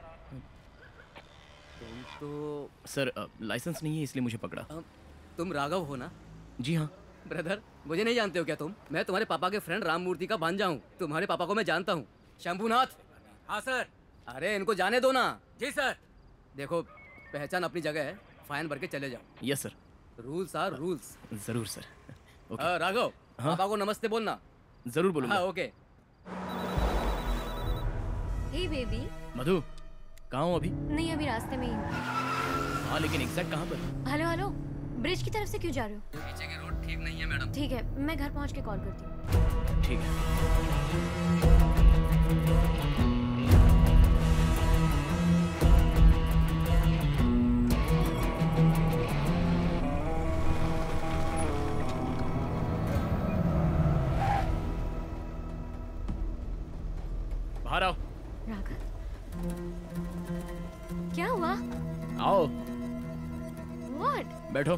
O: तुम तो
M: सर लाइसेंस नहीं है इसलिए मुझे पकड़ा।
O: तुम राघव हो ना?
M: जी हाँ।
O: ब्रदर, मुझे नहीं जानते हो क्या तुम? मैं तुम्हारे पापा के फ्रेंड राममूर्ति का भांजा हूँ। तुम्हारे पापा को मैं जानता हूँ, शंभुनाथ।
J: हाँ सर।
O: अरे इनको जाने दो ना।
J: जी सर।
O: देखो, पहचान अपनी जगह है, फाइन भर के चले जाओ।
M: Yes sir.
O: Rules are rules.
M: जरूर सर।
O: राघव, पापा को नमस्ते बोलना।
M: जरूर बोलूंगा।
O: हाँ ओके।
N: हे बेबी।
M: मधु, कहाँ हो अभी?
N: नहीं, अभी रास्ते में ही हूँ।
M: हाँ लेकिन एग्जैक्ट कहाँ पर?
N: हेलो हेलो, ब्रिज की तरफ से क्यों जा रहे हो?
O: पीछे की रोड ठीक नहीं है मैडम।
N: ठीक है, मैं घर पहुँच के कॉल करती हूँ।
M: ठीक है। बाहर आओ।
N: राघव, क्या हुआ?
M: आओ।
N: What?
M: बैठो।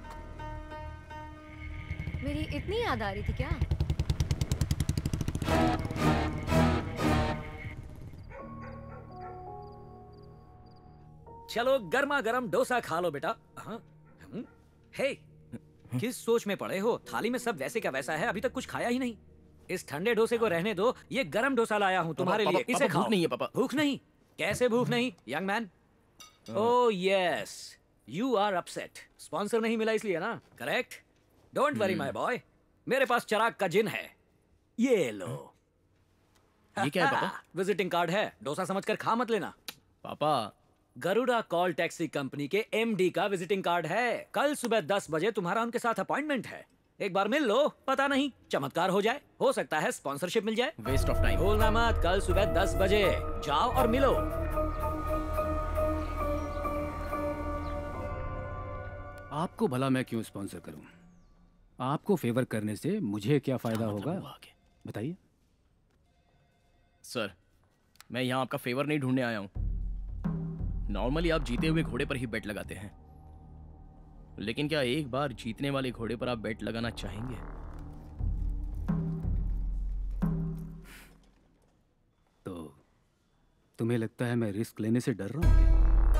N: मेरी इतनी याद आ रही थी क्या?
J: चलो गर्मा गर्म डोसा खा लो बेटा। हे, किस सोच में पड़े हो? थाली में सब वैसे का वैसा है, अभी तक कुछ खाया ही नहीं। इस ठंडे डोसे को रहने दो, ये गरम डोसा लाया हूँ तुम्हारे लिए। इसे खाओ।
M: भूख नहीं है पापा।
J: भूख नहीं? कैसे भूख नहीं, young man? Oh yes, you are upset. Sponsor नहीं मिला इसलिए ना? Correct. Don't worry my boy, मेरे पास चिराग का जिन है, ये लो।
M: ये क्या है पापा?
J: विजिटिंग कार्ड है, डोसा समझकर खा मत लेना।
M: पापा,
J: गरुड़ा कॉल टैक्सी कंपनी के एमडी का विजिटिंग कार्ड है। कल सुबह 10 बजे तुम्हारा उनके साथ अपॉइंटमेंट है। एक बार मिल लो, पता नहीं चमत्कार हो जाए, हो सकता है स्पॉन्सरशिप मिल जाए।
M: Waste of time.
J: भूलना मत, कल सुबह 10 बजे जाओ और मिलो।
D: आपको भला मैं क्यों स्पॉन्सर करूं? आपको फेवर करने से मुझे क्या फायदा होगा, बताइए।
M: सर, मैं यहाँ आपका फेवर नहीं ढूंढने आया हूँ। नॉर्मली आप जीते हुए घोड़े पर ही बेट लगाते हैं, लेकिन क्या एक बार जीतने वाले घोड़े पर आप बेट लगाना चाहेंगे?
D: तो तुम्हें लगता है मैं रिस्क लेने से डर रहा हूँ क्या?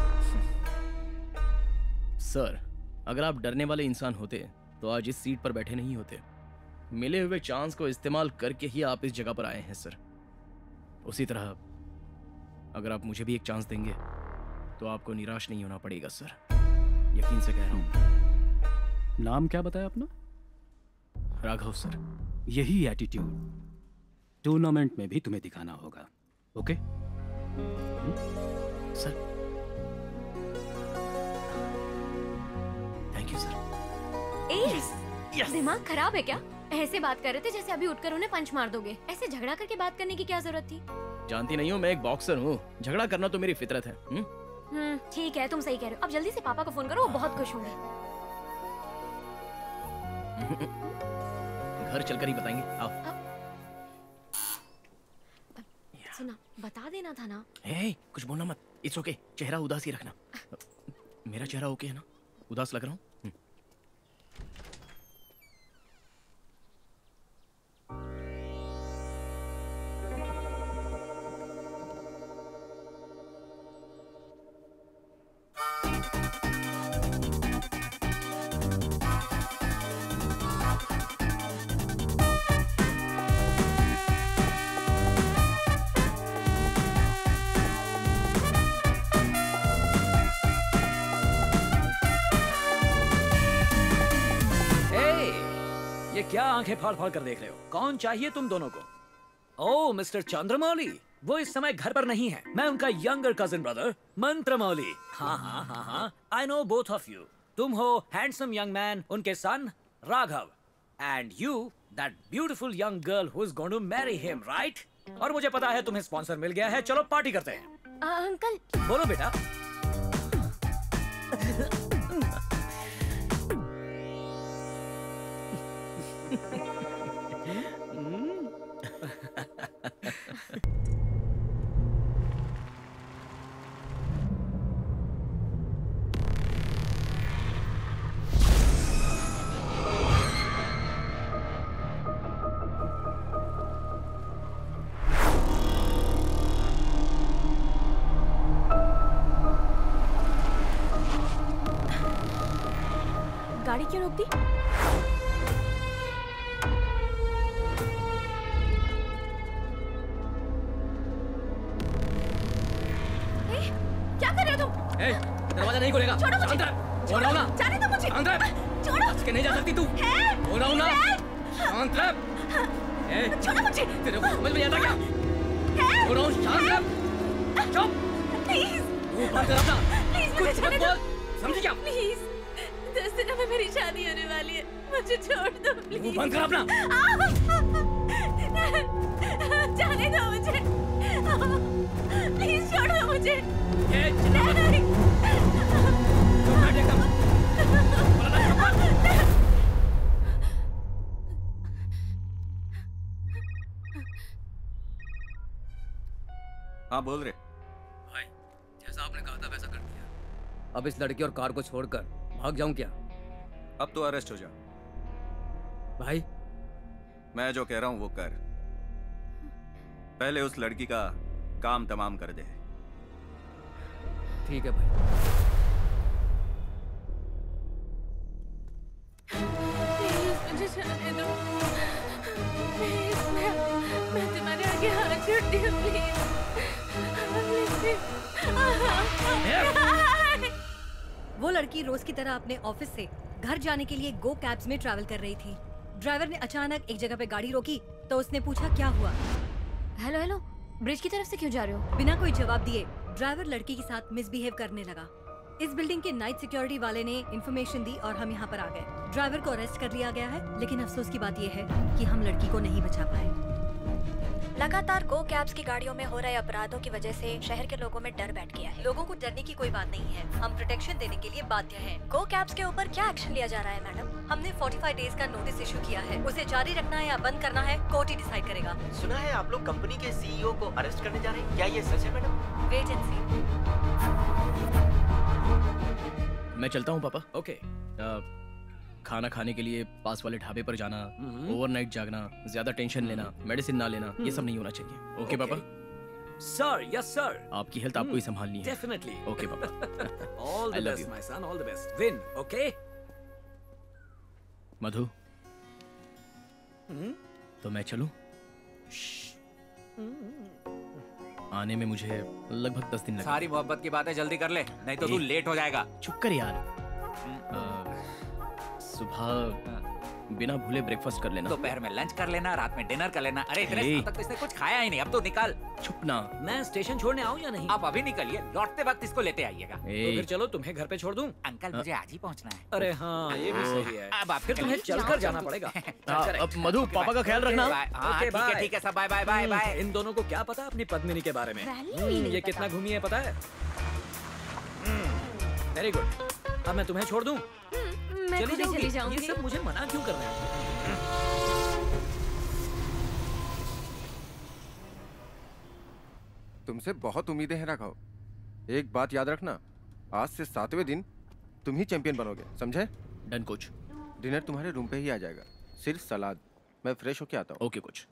M: सर, अगर आप डरने वाले इंसान होते तो आज इस सीट पर बैठे नहीं होते। मिले हुए चांस को इस्तेमाल करके ही आप इस जगह पर आए हैं सर। उसी तरह अगर आप मुझे भी एक चांस देंगे तो आपको निराश नहीं होना पड़ेगा सर, यकीन से कह रहा हूँ।
D: नाम क्या बताया अपना? राघव सर, यही एटीट्यूड टूर्नामेंट में भी तुम्हें दिखाना होगा, okay?
M: Sir, thank you sir.
N: ए, दिमाग खराब है क्या? ऐसे बात कर रहे थे जैसे अभी उठकर उन्हें पंच मार दोगे। ऐसे झगड़ा करके बात करने की क्या जरूरत थी?
M: जानती नहीं हूँ, मैं एक बॉक्सर हूँ, झगड़ा करना तो मेरी फितरत है।
N: ठीक है, तुम सही कह रहे हो। अब जल्दी से पापा को फोन करो, वो बहुत खुश होंगे।
M: घर चलकर ही बताएंगे, आओ।
N: सुना, बता देना था ना।
M: कुछ बोलना मत, इट्स ओके, चेहरा उदास ही रखना। मेरा चेहरा ओके है ना? उदास लग रहा हूँ?
J: क्या आंखें फाड़ फाड़ कर देख रहे हो? कौन चाहिए तुम दोनों को? ओह मिस्टर चंद्रमौली, वो इस समय घर पर नहीं है। मैं उनका यंगर कजिन ब्रदर मंत्रमौली। हाँ हाँ हाँ हाँ, I know both of you. तुम हो हैंडसम यंग मैन, उनके son Raghav, and you that beautiful young girl who is going to marry him, right? और मुझे पता है तुम्हें स्पॉन्सर मिल गया है, चलो पार्टी करते हैं।
N: अंकल
J: बोलो बेटा।
N: गाड़ी क्यों रोक दी? क्या कर रहे हो तुम?
O: दरवाजा नहीं खोलेगा।
N: छोड़ो मुझे।
O: बोल रहा हूं ना।
N: जाने दो मुझे। छोड़ो।
O: इसके नहीं जा सकती तू। बोल रहा हूं ना। शांत रह।
N: छोड़ो मुझे।
O: तेरे को समझ में आता क्या? बोल रहा हूं शांत रह। चुप।
N: प्लीज।
O: मुंह बंद कर अपना।
N: प्लीज मुझे जाने दो।
O: समझ क्या?
N: प्लीज। 10 दिनों में मेरी शादी होने वाली है, मुझे छोड़ दो प्लीज।
O: मुंह बंद कर अपना।
N: जाने दो मुझे, प्लीज छोड़ दो मुझे।
E: हाँ बोल रहे
O: भाई, जैसा आपने कहा था वैसा कर दिया। अब इस लड़की और कार को छोड़कर भाग जाऊं क्या?
E: अब तो अरेस्ट हो जा
O: भाई।
E: मैं जो कह रहा हूं वो कर। पहले उस लड़की का काम तमाम कर दे।
O: ठीक है भाई।
H: मुझे जाने दो प्लीज। मैं तुम्हारे आगे हाथ जोड़ती हूँ, प्लीज।
C: वो लड़की रोज की तरह अपने ऑफिस से घर जाने के लिए गो कैब्स में ट्रैवल कर रही थी। ड्राइवर ने अचानक एक जगह पे गाड़ी रोकी तो उसने पूछा क्या हुआ।
N: हेलो हेलो, ब्रिज की तरफ से क्यों जा रहे हो?
C: बिना कोई जवाब दिए ड्राइवर लड़की के साथ मिसबिहेव करने लगा। इस बिल्डिंग के नाइट सिक्योरिटी वाले ने इन्फॉर्मेशन दी और हम यहाँ पर आ गए। ड्राइवर को अरेस्ट कर लिया गया है, लेकिन अफसोस की बात यह है कि हम लड़की को नहीं बचा पाए।
Q: लगातार गो कैब्स की गाड़ियों में हो रहे अपराधों की वजह से शहर के लोगों में डर बैठ गया है।
C: लोगों को डरने की कोई बात नहीं है, हम प्रोटेक्शन देने के लिए बाध्य हैं।
Q: गो कैब्स के ऊपर क्या एक्शन लिया जा रहा है मैडम?
C: हमने 45 डेज का नोटिस इशू किया है। उसे जारी रखना है या बंद करना है कोर्ट ही डिसाइड करेगा।
A: सुना है आप लोग कंपनी के सीईओ को अरेस्ट करने जा रहे हैं, क्या ये सच है मैडम?
C: वेट एंड सी।
M: मैं चलता हूँ पापा। ओके। खाना खाने के लिए पास वाले ढाबे पर जाना, ओवरनाइट जागना, ज्यादा टेंशन लेना, मेडिसिन ना लेना, ये सब नहीं होना चाहिए। ओके पापा?
J: Sir, yes sir.
M: आपकी हेल्थ आपको ही संभालनी है।
J: डेफिनेटली।
M: ओके पापा।
J: All the best my son, all the best. Win, okay?
M: Madhu, तो मैं चलूं? आने में मुझे लगभग 10 दिन लगेंगे।
K: सारी मोहब्बत की बातें जल्दी कर ले, नहीं तो तू लेट हो जाएगा।
M: चुप कर यार। सुबह बिना भूले ब्रेकफास्ट कर लेना।
K: दोपहर में लंच कर लेना, रात में डिनर कर लेना। अरे इतने
M: Hey.
K: साल तक तो इसने कुछ खाया ही नहीं, अब तो निकाल।
M: चुप ना।
J: मैं स्टेशन छोड़ने आऊँ या नहीं?
K: आप अभी निकलिए, लौटते वक्त इसको लेते आइएगा।
J: तो फिर चलो तुम्हें घर पे छोड़ दूँ?
K: अंकल मुझे आज ही पहुंचना है।
J: अरे हाँ, ये भी सही है।
K: अब आप
J: फिर तुम्हें चलकर जाना पड़ेगा।
M: अब मधु पापा का ख्याल रखना।
J: Okay, bye.
K: ठीक है सब, बाय बाय बाय बाय।
J: इन दोनों को क्या पता अपनी पद्मिनी के बारे में? ये कितना घूमी है पता है? Very good. अब मैं तुम्हें छोड़ दूं?
N: मैं खुद ही
J: जाओगी?
N: चली जाऊंगी।
J: ये सब मुझे मना क्यों कर रहे हैं?
R: तुमसे बहुत उम्मीदें हैं राघव। एक बात याद रखना, आज से 7वें दिन तुम ही चैंपियन बनोगे, समझे?
M: Done coach.
R: डिनर तुम्हारे रूम पे ही आ जाएगा, सिर्फ सलाद। मैं फ्रेश होके आता हूँ।
M: Okay coach.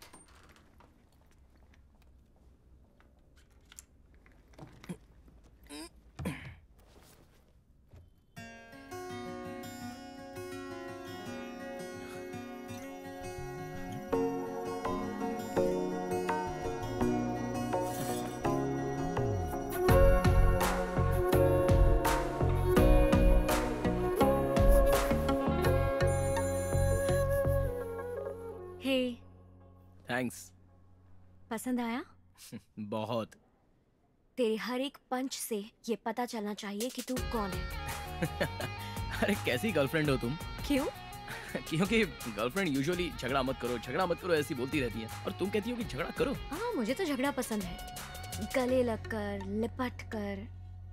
N: Hey,
M: thanks.
N: पसंद आया?
M: बहुत।
N: तेरे हर एक पंच से ये पता चलना चाहिए कि तू कौन है।
M: अरे कैसी गर्लफ्रेंड हो तुम?
N: क्यों?
M: क्योंकि गर्लफ्रेंड यूजुअली झगड़ा मत करो ऐसी बोलती रहती है, और तुम कहती हो कि झगड़ा करो।
N: हाँ, मुझे तो झगड़ा पसंद है। गले लगकर, लिपट कर।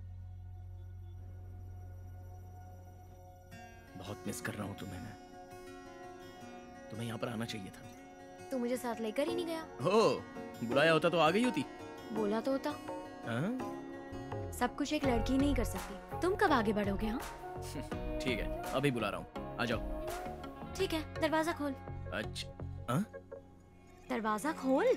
M: बहुत मिस कर रहा हूँ तुम्हें मैं। तुम्हें यहाँ पर आना चाहिए था।
N: तू मुझे साथ लेकर ही नहीं गया।
M: हो, बुलाया होता तो आ गई होती।
N: बोला तो होता।
M: हाँ?
N: सब कुछ एक लड़की नहीं कर सकती। तुम कब आगे बढ़ोगे? हाँ,
M: ठीक है, अभी बुला रहा हूँ, आ जाओ।
N: ठीक है, दरवाजा खोल।
M: अच्छा, हाँ?
N: दरवाजा खोल।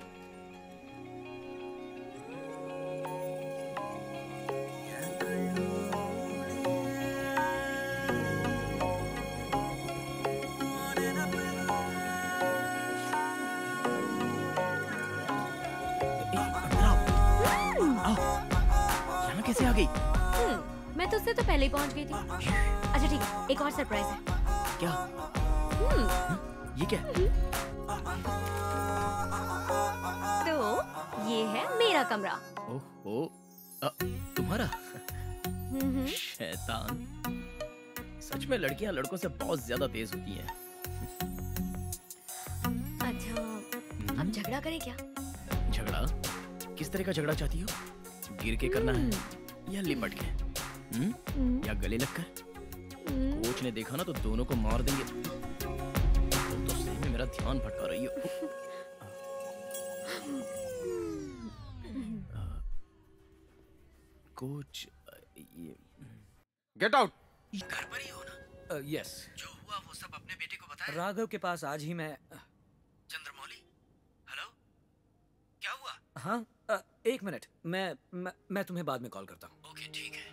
M: यहाँ कैसे आ गई?
N: मैं तो उससे तो पहले ही पहुंच गई थी। अच्छा ठीक है, एक और सरप्राइज है।
M: क्या? ये क्या?
N: तो ये है मेरा कमरा।
M: ओहो, तुम्हारा? शैतान। सच में लड़कियां लड़कों से बहुत ज्यादा तेज होती हैं।
N: अच्छा, अब झगड़ा करें क्या?
M: झगड़ा? किस तरह का झगड़ा चाहती हो? गिर के करना है या लिपट के? या गले लगकर? कोच ने देखा ना तो दोनों को मार देंगे। तुम तो सही में मेरा ध्यान भटका रही हो। कोच, ये
R: गेट आउट।
A: घर पर ही हो ना?
J: यस।
A: जो हुआ वो सब अपने बेटे को बताया?
J: राघव के पास आज ही मैं।
A: चंद्रमौली, हेलो, क्या हुआ?
J: हाँ, एक मिनट, मैं तुम्हें बाद में कॉल करता हूँ।
A: ओके, ठीक है।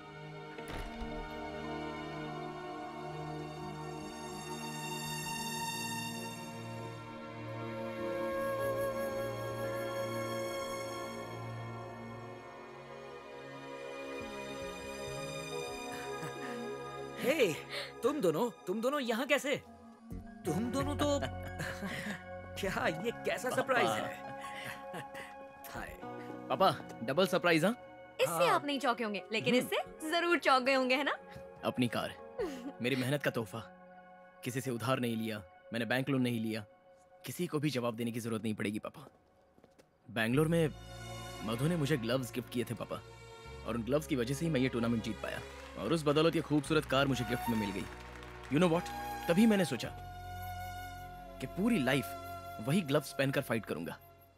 J: हे, तुम दोनों यहाँ कैसे? तुम दोनों तो क्या ये कैसा सरप्राइज है? हाय
M: पापा, डबल सरप्राइज। हाँ,
N: इससे आप नहीं चौंके होंगे, लेकिन इससे जरूर चौंक गए होंगे, है ना?
M: अपनी कार, मेरी मेहनत का तोहफा। किसी से उधार नहीं लिया, मैंने बैंक लोन नहीं लिया। किसी को भी जवाब देने की जरूरत नहीं पड़ेगी पापा। बैंगलोर में मधु ने मुझे ग्लव्स गिफ्ट किए थे पापा, और उन ग्लव्स की वजह से ही मैं ये टूर्नामेंट जीत पाया, और उस बदौलत ये खूबसूरत कार मुझे गिफ्ट में मिल गई। यू नो व्हाट, तभी मैंने सोचा कि पूरी लाइफ वही ग्लव्स पहनकर फाइट करूंगा।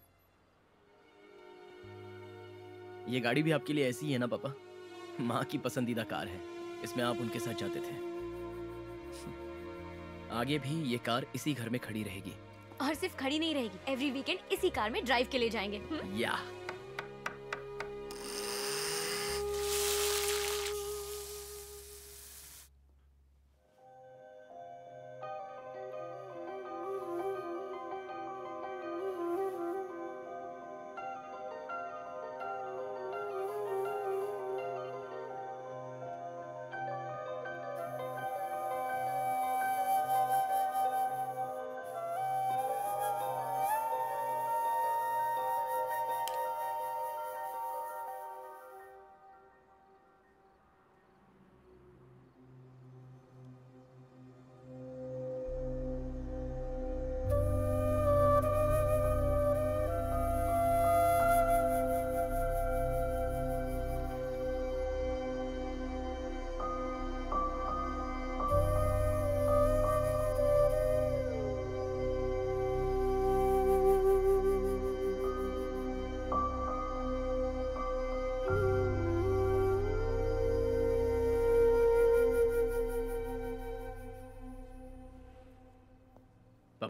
M: ये गाड़ी भी आपके लिए ऐसी ही है ना पापा? माँ की पसंदीदा कार है, इसमें आप उनके साथ जाते थे। आगे भी ये कार इसी घर में खड़ी रहेगी।
N: और सिर्फ खड़ी नहीं रहेगी, एवरी वीकेंड इसी कार में ड्राइव के लिए जाएंगे।
M: या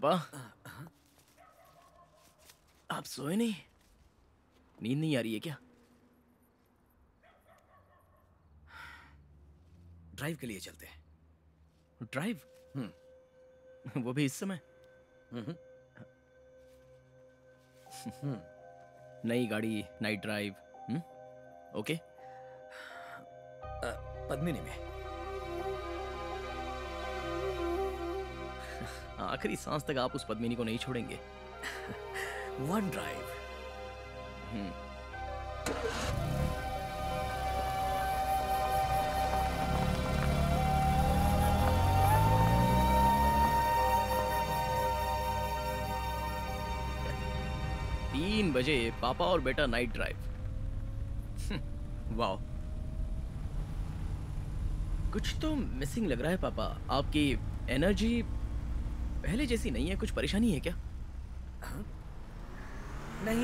M: पापा, आप सोए नहीं? नींद नहीं आ रही है क्या?
J: ड्राइव के लिए चलते हैं।
M: ड्राइव? वो भी इस समय? नई गाड़ी, नाइट ड्राइव। ओके।
J: पद्मिनी में।
M: आखिरी सांस तक आप उस पद्मिनी को नहीं छोड़ेंगे।
J: One drive.
M: 3 बजे पापा और बेटा नाइट ड्राइव। वाह, कुछ तो मिसिंग लग रहा है पापा। आपकी एनर्जी पहले जैसी नहीं है। कुछ परेशानी है क्या?
J: नहीं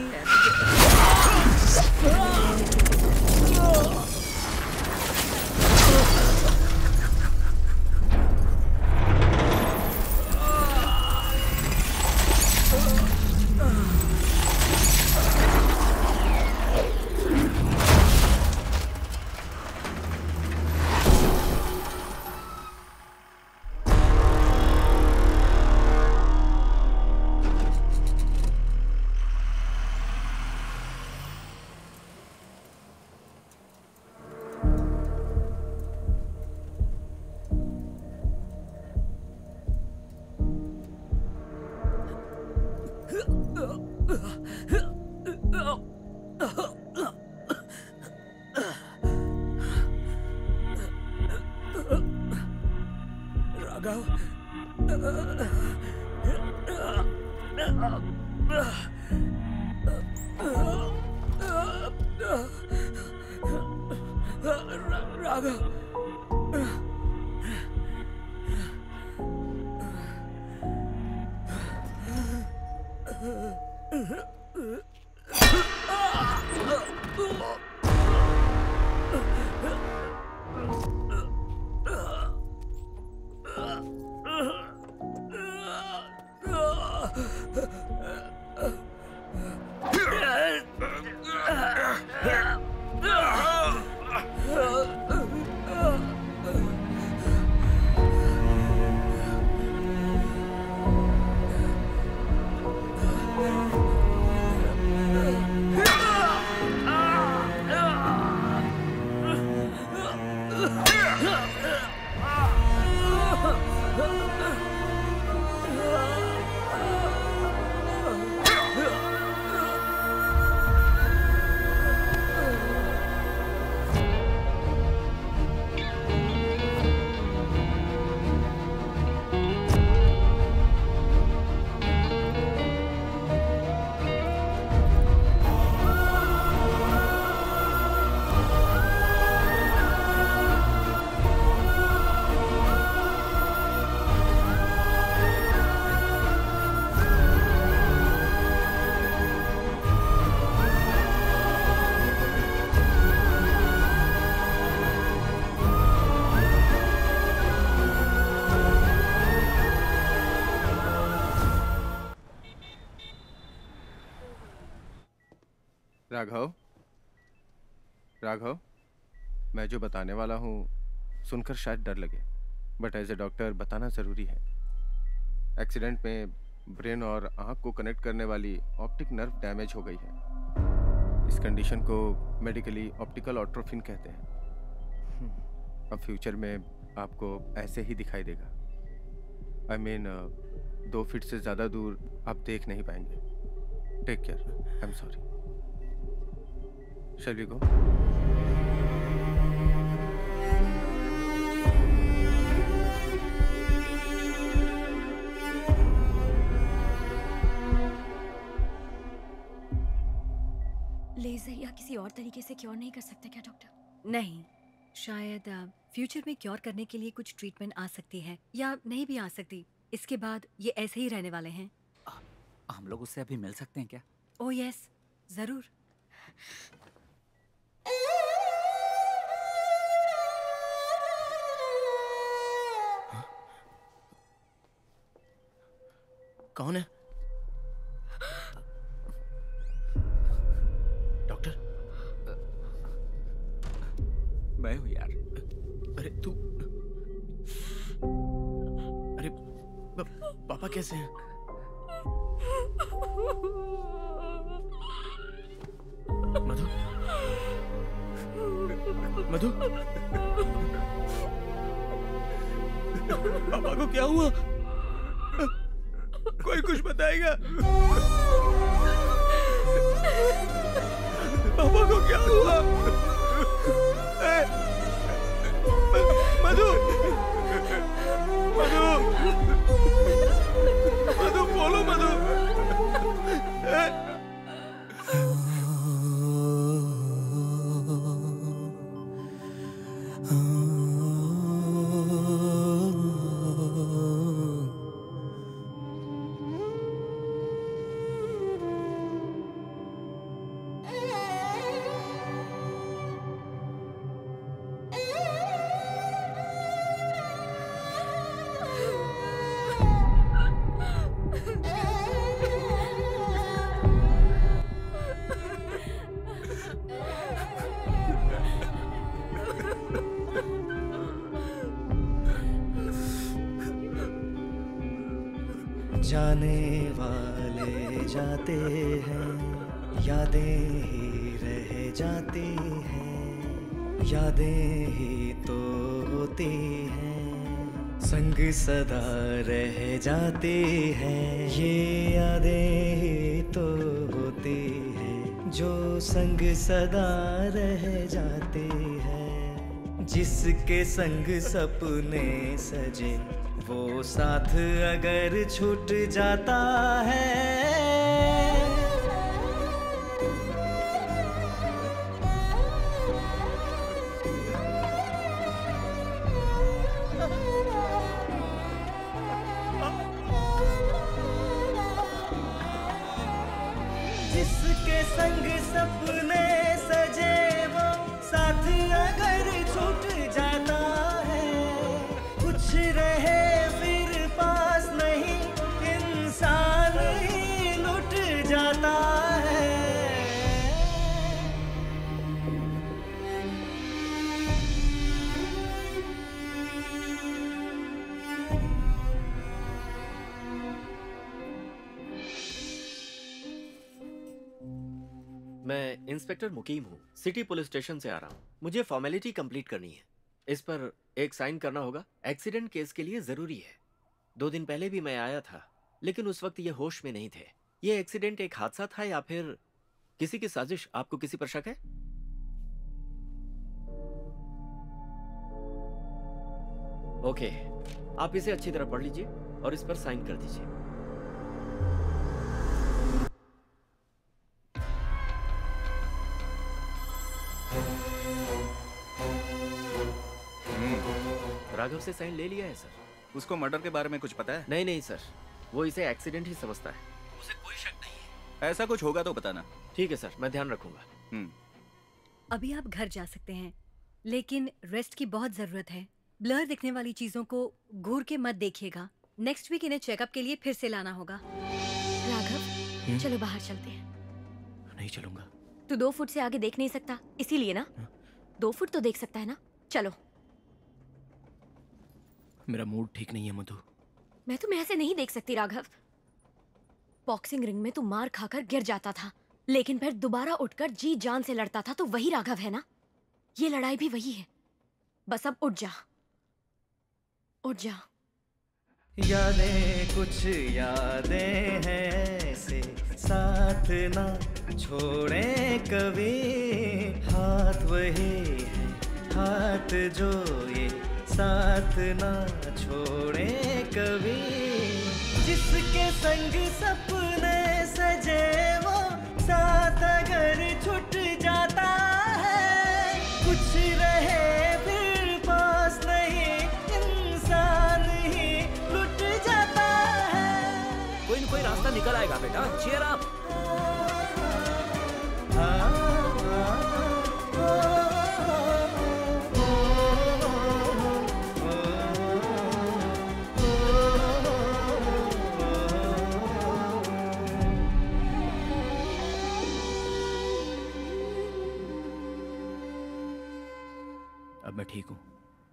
R: राघव, मैं जो बताने वाला हूँ सुनकर शायद डर लगे, बट एज ए डॉक्टर बताना ज़रूरी है। एक्सीडेंट में ब्रेन और आँख को कनेक्ट करने वाली ऑप्टिक नर्व डैमेज हो गई है। इस कंडीशन को मेडिकली ऑप्टिकल ऑट्रोफिन कहते हैं। अब फ्यूचर में आपको ऐसे ही दिखाई देगा। आई मीन 2 फीट से ज़्यादा दूर आप देख नहीं पाएंगे। Take care. I am sorry. Shall we go?
N: लेजर या किसी और तरीके से क्योर नहीं कर सकते क्या डॉक्टर?
C: नहीं, शायद फ्यूचर में क्योर करने के लिए कुछ ट्रीटमेंट आ सकती है या नहीं भी आ सकती। इसके बाद ये ऐसे ही रहने वाले हैं।
K: हम लोग उससे अभी मिल सकते हैं क्या?
C: ओह यस, जरूर।
M: कौन है? डॉक्टर?
K: मैं हूँ यार।
M: अरे तू, अरे पापा कैसे हैं? मधु, मधु, पापा को क्या हुआ? कोई कुछ बताएगा? पापा को क्या हुआ? मधु, मधु, मधु बोलो मधु।
S: जाने वाले जाते हैं, यादें ही रह जाती हैं, यादें ही तो होती हैं, संग सदा रह जाती हैं, ये यादें ही तो होती हैं, जो संग सदा रह जाती हैं, जिसके संग सपने सजे वो साथ अगर छूट जाता है, जिसके संग सपने सजे वो साथ अगर छूट जाता है, कुछ रहे जाता है।
A: मैं इंस्पेक्टर मुकीम हूँ, सिटी पुलिस स्टेशन से आ रहा हूँ। मुझे फॉर्मेलिटी कंप्लीट करनी है, इस पर एक साइन करना होगा। एक्सीडेंट केस के लिए जरूरी है। 2 दिन पहले भी मैं आया था, लेकिन उस वक्त ये होश में नहीं थे। ये एक्सीडेंट एक हादसा था या फिर किसी की साजिश? आपको किसी पर शक है? ओके, आप इसे अच्छी तरह पढ़ लीजिए और इस पर साइन कर दीजिए। राघव से साइन ले लिया है सर।
E: उसको मर्डर के बारे में कुछ पता है?
A: नहीं सर, वो इसे एक्सीडेंट ही समझता है। उसे कोई शक नहीं है।
E: ऐसा कुछ होगा तो बताना।
A: ठीक है सर, मैं ध्यान रखूंगा।
C: अभी आप घर जा सकते हैं, लेकिन रेस्ट की बहुत जरूरत है। ब्लर दिखने वाली चीजों को घूर के मत देखिएगा। नेक्स्ट वीक इन्हें चेकअप के लिए फिर से लाना होगा।
N: राघव, चलो बाहर चलते हैं।
B: नहीं चलूंगा।
N: तू 2 फुट से आगे देख नहीं सकता, इसीलिए ना। 2 फुट तो देख सकता है ना। चलो।
B: मेरा मूड ठीक नहीं है मधु।
N: मैं तुम्हें ऐसे नहीं देख सकती राघव। बॉक्सिंग रिंग में तू मार खाकर गिर जाता था, लेकिन फिर दोबारा उठकर जी जान से लड़ता था। तो वही राघव है ना? ये लड़ाई भी वही है। बस अब उठ जा, उठ जा।
S: यादें कुछ यादें हैं ऐसे, साथ ना छोड़े कभी, हाथ वही है हाथ जो ये साथ ना छोड़े कभी, जिसके संग सपने सजे वो साथ अगर छूट जाता है, कुछ रहे फिर पास नहीं, इंसान ही लुट जाता है।
J: कोई न कोई रास्ता निकल आएगा बेटा, चीयर अप।
M: अब मैं ठीक हूँ।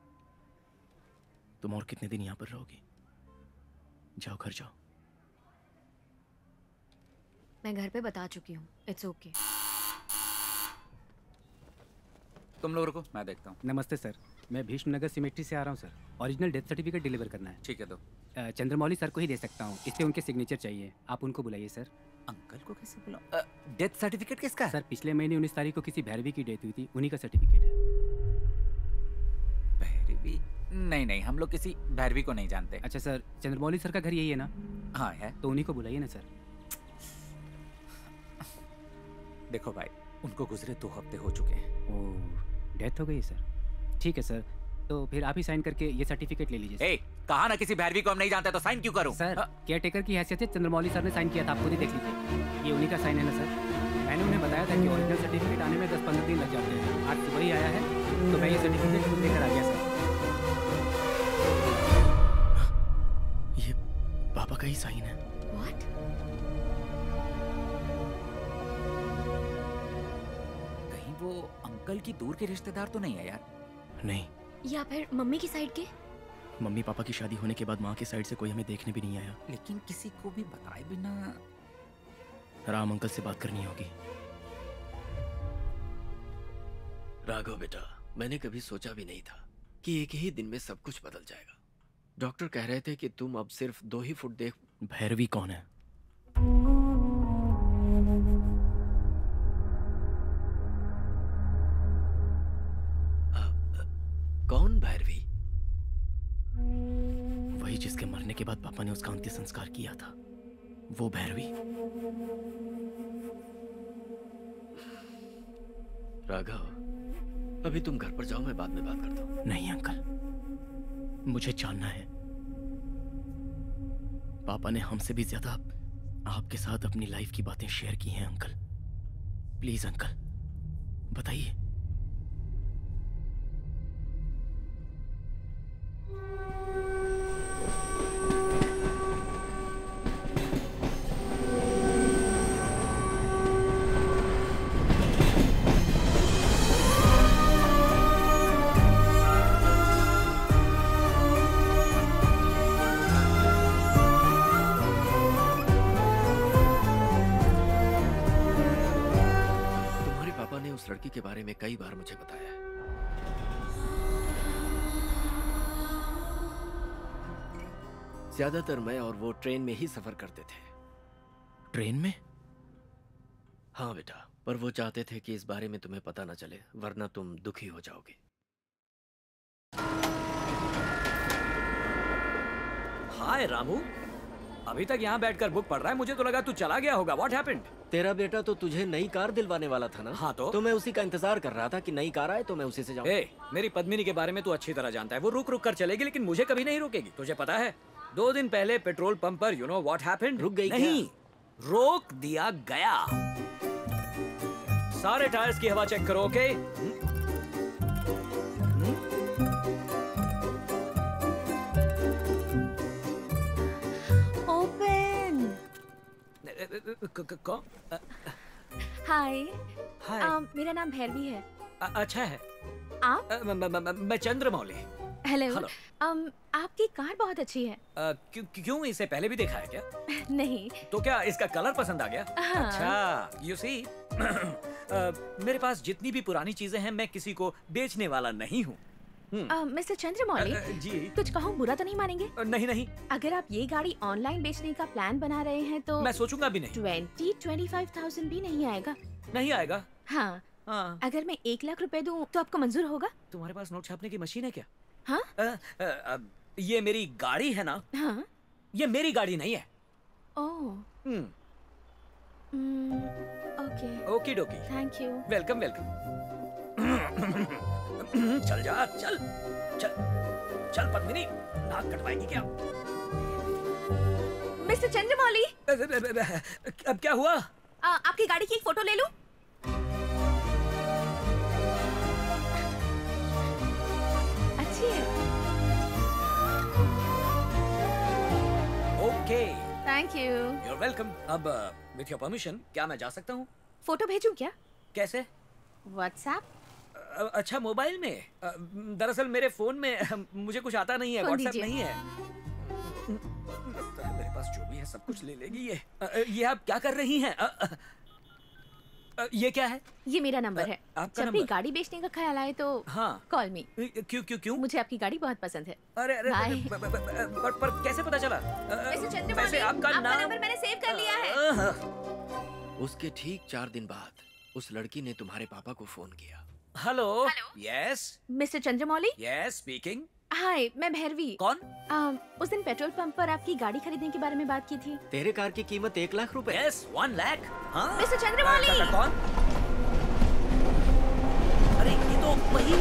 M: तुम और कितने दिन यहाँ पर रहोगी? जाओ घर जाओ।
N: मैं घर पे बता चुकी हूँ, इट्स ओके।
K: तुम लोग रुको, मैं देखता हूँ।
L: नमस्ते सर, मैं भीष्मनगर सिमेट्री से आ रहा हूँ sir. Original death certificate deliver करना है।
K: ठीक है, दो।
L: चंद्रमौली सर को ही दे सकता हूँ, इसलिए उनके सिग्नेचर चाहिए। आप उनको बुलाइए सर।
K: अंकल को कैसे बुलाऊं? डेथ सर्टिफिकेट किसका है?
L: सर पिछले महीने 19 तारीख को किसी भैरवी की डेथ हुई थी, उन्हीं का सर्टिफिकेट है।
K: भैरवी? नहीं नहीं, हम लोग किसी भैरवी को नहीं जानते।
L: अच्छा सर, चंद्रमौली सर का घर यही है ना?
K: हाँ है।
L: तो उन्हीं को बुलाइए ना सर।
K: देखो भाई, उनको गुजरे 2 हफ्ते हो चुके हैं।
L: ओह, डेथ हो गई है सर। ठीक है सर, तो फिर आप ही साइन करके ये सर्टिफिकेट ले लीजिए।
K: ए, कहा ना किसी भैरवी को हम नहीं जानते, तो साइन क्यों करूं?
L: सर केयर टेकर की हैसियत से चंद्रमौली सर ने साइन किया था, आप खुद ही देख लीजिए। ये उन्हीं का साइन है ना सर? मैंने उन्हें बताया था कि ओरिजिनल सर्टिफिकेट आने में 10-15 दिन लग जाते हैं। आज सुबह ही आया है, तो मैं ये सर्टिफिकेट खुद लेकर आ गया सर।
M: ये पापा का ही साइन है।
N: What?
K: कहीं वो अंकल की दूर के रिश्तेदार तो नहीं है यार?
M: नहीं।
N: या फिर मम्मी की साइड के?
M: मम्मी पापा की शादी होने के बाद माँ की साइड से कोई हमें देखने भी नहीं आया।
K: लेकिन किसी को भी बताए बिना
M: राम अंकल से बात करनी होगी।
A: राघव बेटा, मैंने कभी सोचा भी नहीं था कि एक ही दिन में सब कुछ बदल जाएगा। डॉक्टर कह रहे थे कि तुम अब सिर्फ 2 ही फुट देख।
M: भैरवी कौन है?
A: कौन भैरवी?
M: वही जिसके मरने के बाद पापा ने उसका अंतिम संस्कार किया था, वो भैरवी।
A: राघव, अभी तुम घर पर जाओ, मैं बाद में बात करता हूँ।
M: नहीं अंकल, मुझे जानना है। पापा ने हमसे भी ज्यादा आपके साथ अपनी लाइफ की बातें शेयर की हैं अंकल। प्लीज अंकल, बताइए।
A: उस लड़की के बारे में कई बार मुझे बताया है। ज्यादातर मैं और वो ट्रेन में ही सफर करते थे।
M: ट्रेन में?
A: हाँ बेटा, पर वो चाहते थे कि इस बारे में तुम्हें पता न चले, वरना तुम दुखी हो जाओगे।
J: हाय रामू, अभी तक यहाँ बैठकर बुक पढ़ रहा है। मुझे तो लगा तू चला गया होगा। What happened?
A: तेरा बेटा तो तुझे नई कार दिलवाने वाला था ना?
J: हाँ तो
A: मैं उसी का इंतजार कर रहा था कि नई कार आए तो मैं उसी से जाऊँ।
J: मेरी पद्मिनी के बारे में तू अच्छी तरह जानता है। वो रुक रुक कर चलेगी, लेकिन मुझे कभी नहीं रोकेगी। तुझे पता है, 2 दिन पहले पेट्रोल पंप पर you know what happened?
A: रुक गई?
J: नहीं, रोक दिया गया। सारे टायर्स की हवा चेक करो, ओके? कौन?
I: हाय, मेरा नाम भैरवी है।
J: अच्छा है।
I: आप?
J: मैं चंद्रमौली।
I: हेलो। आपकी कार बहुत अच्छी है।
J: क्यों, इसे पहले भी देखा है क्या?
I: नहीं।
J: तो क्या इसका कलर पसंद आ गया?
I: हाँ।
J: अच्छा, you see, मेरे पास जितनी भी पुरानी चीजें हैं, मैं किसी को बेचने वाला नहीं हूँ।
I: मिस्टर चंद्रमौली,
J: जी
I: कुछ कहूँ बुरा तो नहीं मानेंगे?
J: नहीं नहीं।
I: अगर आप ये गाड़ी ऑनलाइन बेचने का प्लान बना रहे हैं तो
J: मैं सोचूंगा भी नहीं।
I: 20-25,000 भी नहीं आएगा।
J: नहीं आएगा?
I: हाँ। अगर मैं 1 लाख रुपए दूं तो आपको मंजूर होगा?
J: तुम्हारे पास नोट छापने की मशीन है क्या?
I: हाँ?
J: ये मेरी गाड़ी है ना?
I: हाँ।
J: ये मेरी गाड़ी नहीं है।
I: Oh. Okay.
J: Okey dokey.
I: Thank you.
J: Welcome welcome. चल जा, चल चल चल पद्मिनी, नाक कटवाएगी क्या?
I: मिस्टर चंद्रमौली,
J: अब क्या हुआ?
I: आपकी गाड़ी की एक फोटो ले लूं? अच्छी है।
J: Okay.
I: Thank you.
J: You're welcome. अब विथ योर परमिशन क्या मैं जा सकता हूँ?
I: फोटो भेजूं क्या?
J: कैसे?
I: व्हाट्सएप?
J: अच्छा मोबाइल में? दरअसल मेरे फोन में मुझे कुछ आता नहीं है, व्हाट्सएप नहीं है। मेरे पास जो भी है सब कुछ ले लेगी ये आप क्या कर रही हैं? ये क्या है?
I: ये मेरा नंबर है।
J: आपका
I: जब भी
J: नंबर?
I: गाड़ी बेचने का ख्याल आए तो
J: हाँ
I: कॉल मी।
J: क्यों?
I: मुझे आपकी गाड़ी बहुत पसंद है।
J: अरे पर कैसे पता चला? वैसे आपका नाम
I: नंबर मैंने सेव कर लिया है।
A: उसके ठीक 4 दिन बाद उस लड़की ने तुम्हारे पापा को फोन किया।
J: Hello. Yes
I: mister Chandramouli.
J: Yes speaking.
I: Hi, मैं भैरवी।
J: कौन?
I: उस दिन पेट्रोल पंप पर आपकी गाड़ी खरीदने के बारे में बात की थी।
A: तेरे कार की कीमत 1 लाख रुपए।
J: यस 1 लाख। हाँ
I: मिस्टर चंद्रमौली।
J: कौन? अरे ये तो वही।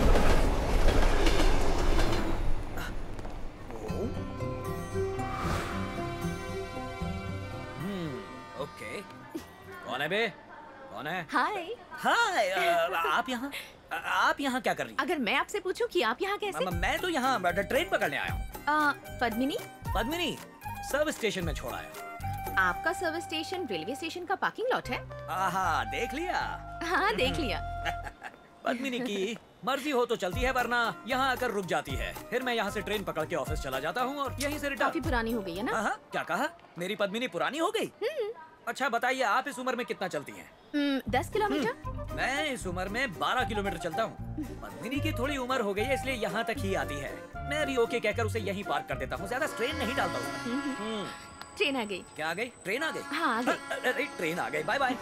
J: ओके। कौन है बे? कौन है?
I: हाय।
J: हाय। आप यहाँ क्या कर रही?
I: अगर मैं आपसे पूछूं कि आप यहाँ कैसे?
J: मैं तो यहाँ ट्रेन पकड़ने आया हूँ।
I: पद्मिनी?
J: पद्मिनी सर्विस स्टेशन में छोड़ा है।
I: आपका सर्विस स्टेशन रेलवे स्टेशन का पार्किंग लॉट है?
J: आहा, देख लिया?
I: हाँ देख लिया।
J: पद्मिनी की मर्जी हो तो चलती है, वरना यहाँ आकर रुक जाती है। फिर मैं यहाँ से ट्रेन पकड़ के ऑफिस चला जाता हूँ और यहीं से रिटर्न।
I: काफी पुरानी हो गई है ना?
J: हाँ, क्या कहा? मेरी पद्मिनी पुरानी हो गई? अच्छा बताइए, आप इस उम्र में कितना चलती हैं?
I: 10 किलोमीटर।
J: मैं इस उम्र में 12 किलोमीटर चलता हूँ। पद्मिनी की थोड़ी उम्र हो गई है, इसलिए यहाँ तक ही आती है। मैं भी ओके कहकर उसे यहीं पार्क कर देता हूँ, ज्यादा स्ट्रेन नहीं डालता हूँ।
I: ट्रेन आ गई।
J: क्या आ गई? ट्रेन आ गई?
I: हाँ आ गई।
J: अरे ट्रेन आ गई। Bye bye.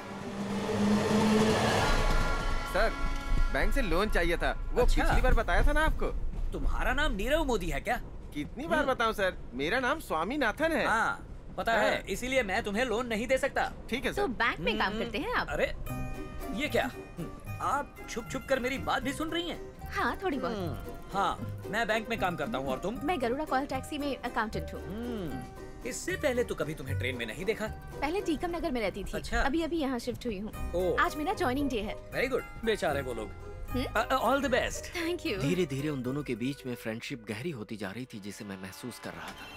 R: सर बैंक से लोन चाहिए था। वो
J: अच्छा।
R: पिछली बार बताया था ना आपको।
J: तुम्हारा नाम नीरव मोदी है क्या?
R: कितनी बार बताऊं सर, मेरा नाम स्वामीनाथन है।
J: हाँ पता है, इसीलिए मैं तुम्हें लोन नहीं दे सकता।
R: ठीक है
I: तो बैंक में काम करते हैं आप?
J: अरे ये क्या? आप छुप छुप कर मेरी बात भी सुन रही हैं?
I: हाँ थोड़ी बहुत।
J: हाँ मैं बैंक में काम करता हूँ। और तुम?
I: मैं गरुड़ा कॉल टैक्सी में अकाउंटेंट हूँ।
J: इससे पहले तो कभी तुम्हें ट्रेन में नहीं देखा।
I: पहले टीकम नगर में रहती थी।
J: अच्छा।
I: अभी अभी यहाँ शिफ्ट हुई हूँ।
J: ओह।
I: आज मेरा ज्वाइनिंग डे है।
J: Very good. बेचारे वो लोग। All the best.
I: Thank you.
A: धीरे धीरे उन दोनों के बीच में फ्रेंडशिप गहरी होती जा रही थी, जिसे मैं महसूस कर रहा था।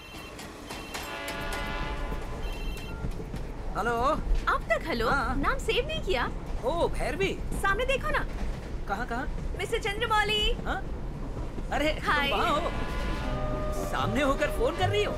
J: हेलो।
I: अब तक हेलो? नाम सेव नहीं किया?
J: ओ भैरवी।
I: सामने देखो ना।
J: कहाँ?
I: मिस्टर चंद्रमौली।
J: अरे
I: हाय।
J: तुम वहाँ हो? सामने होकर फोन कर रही हो?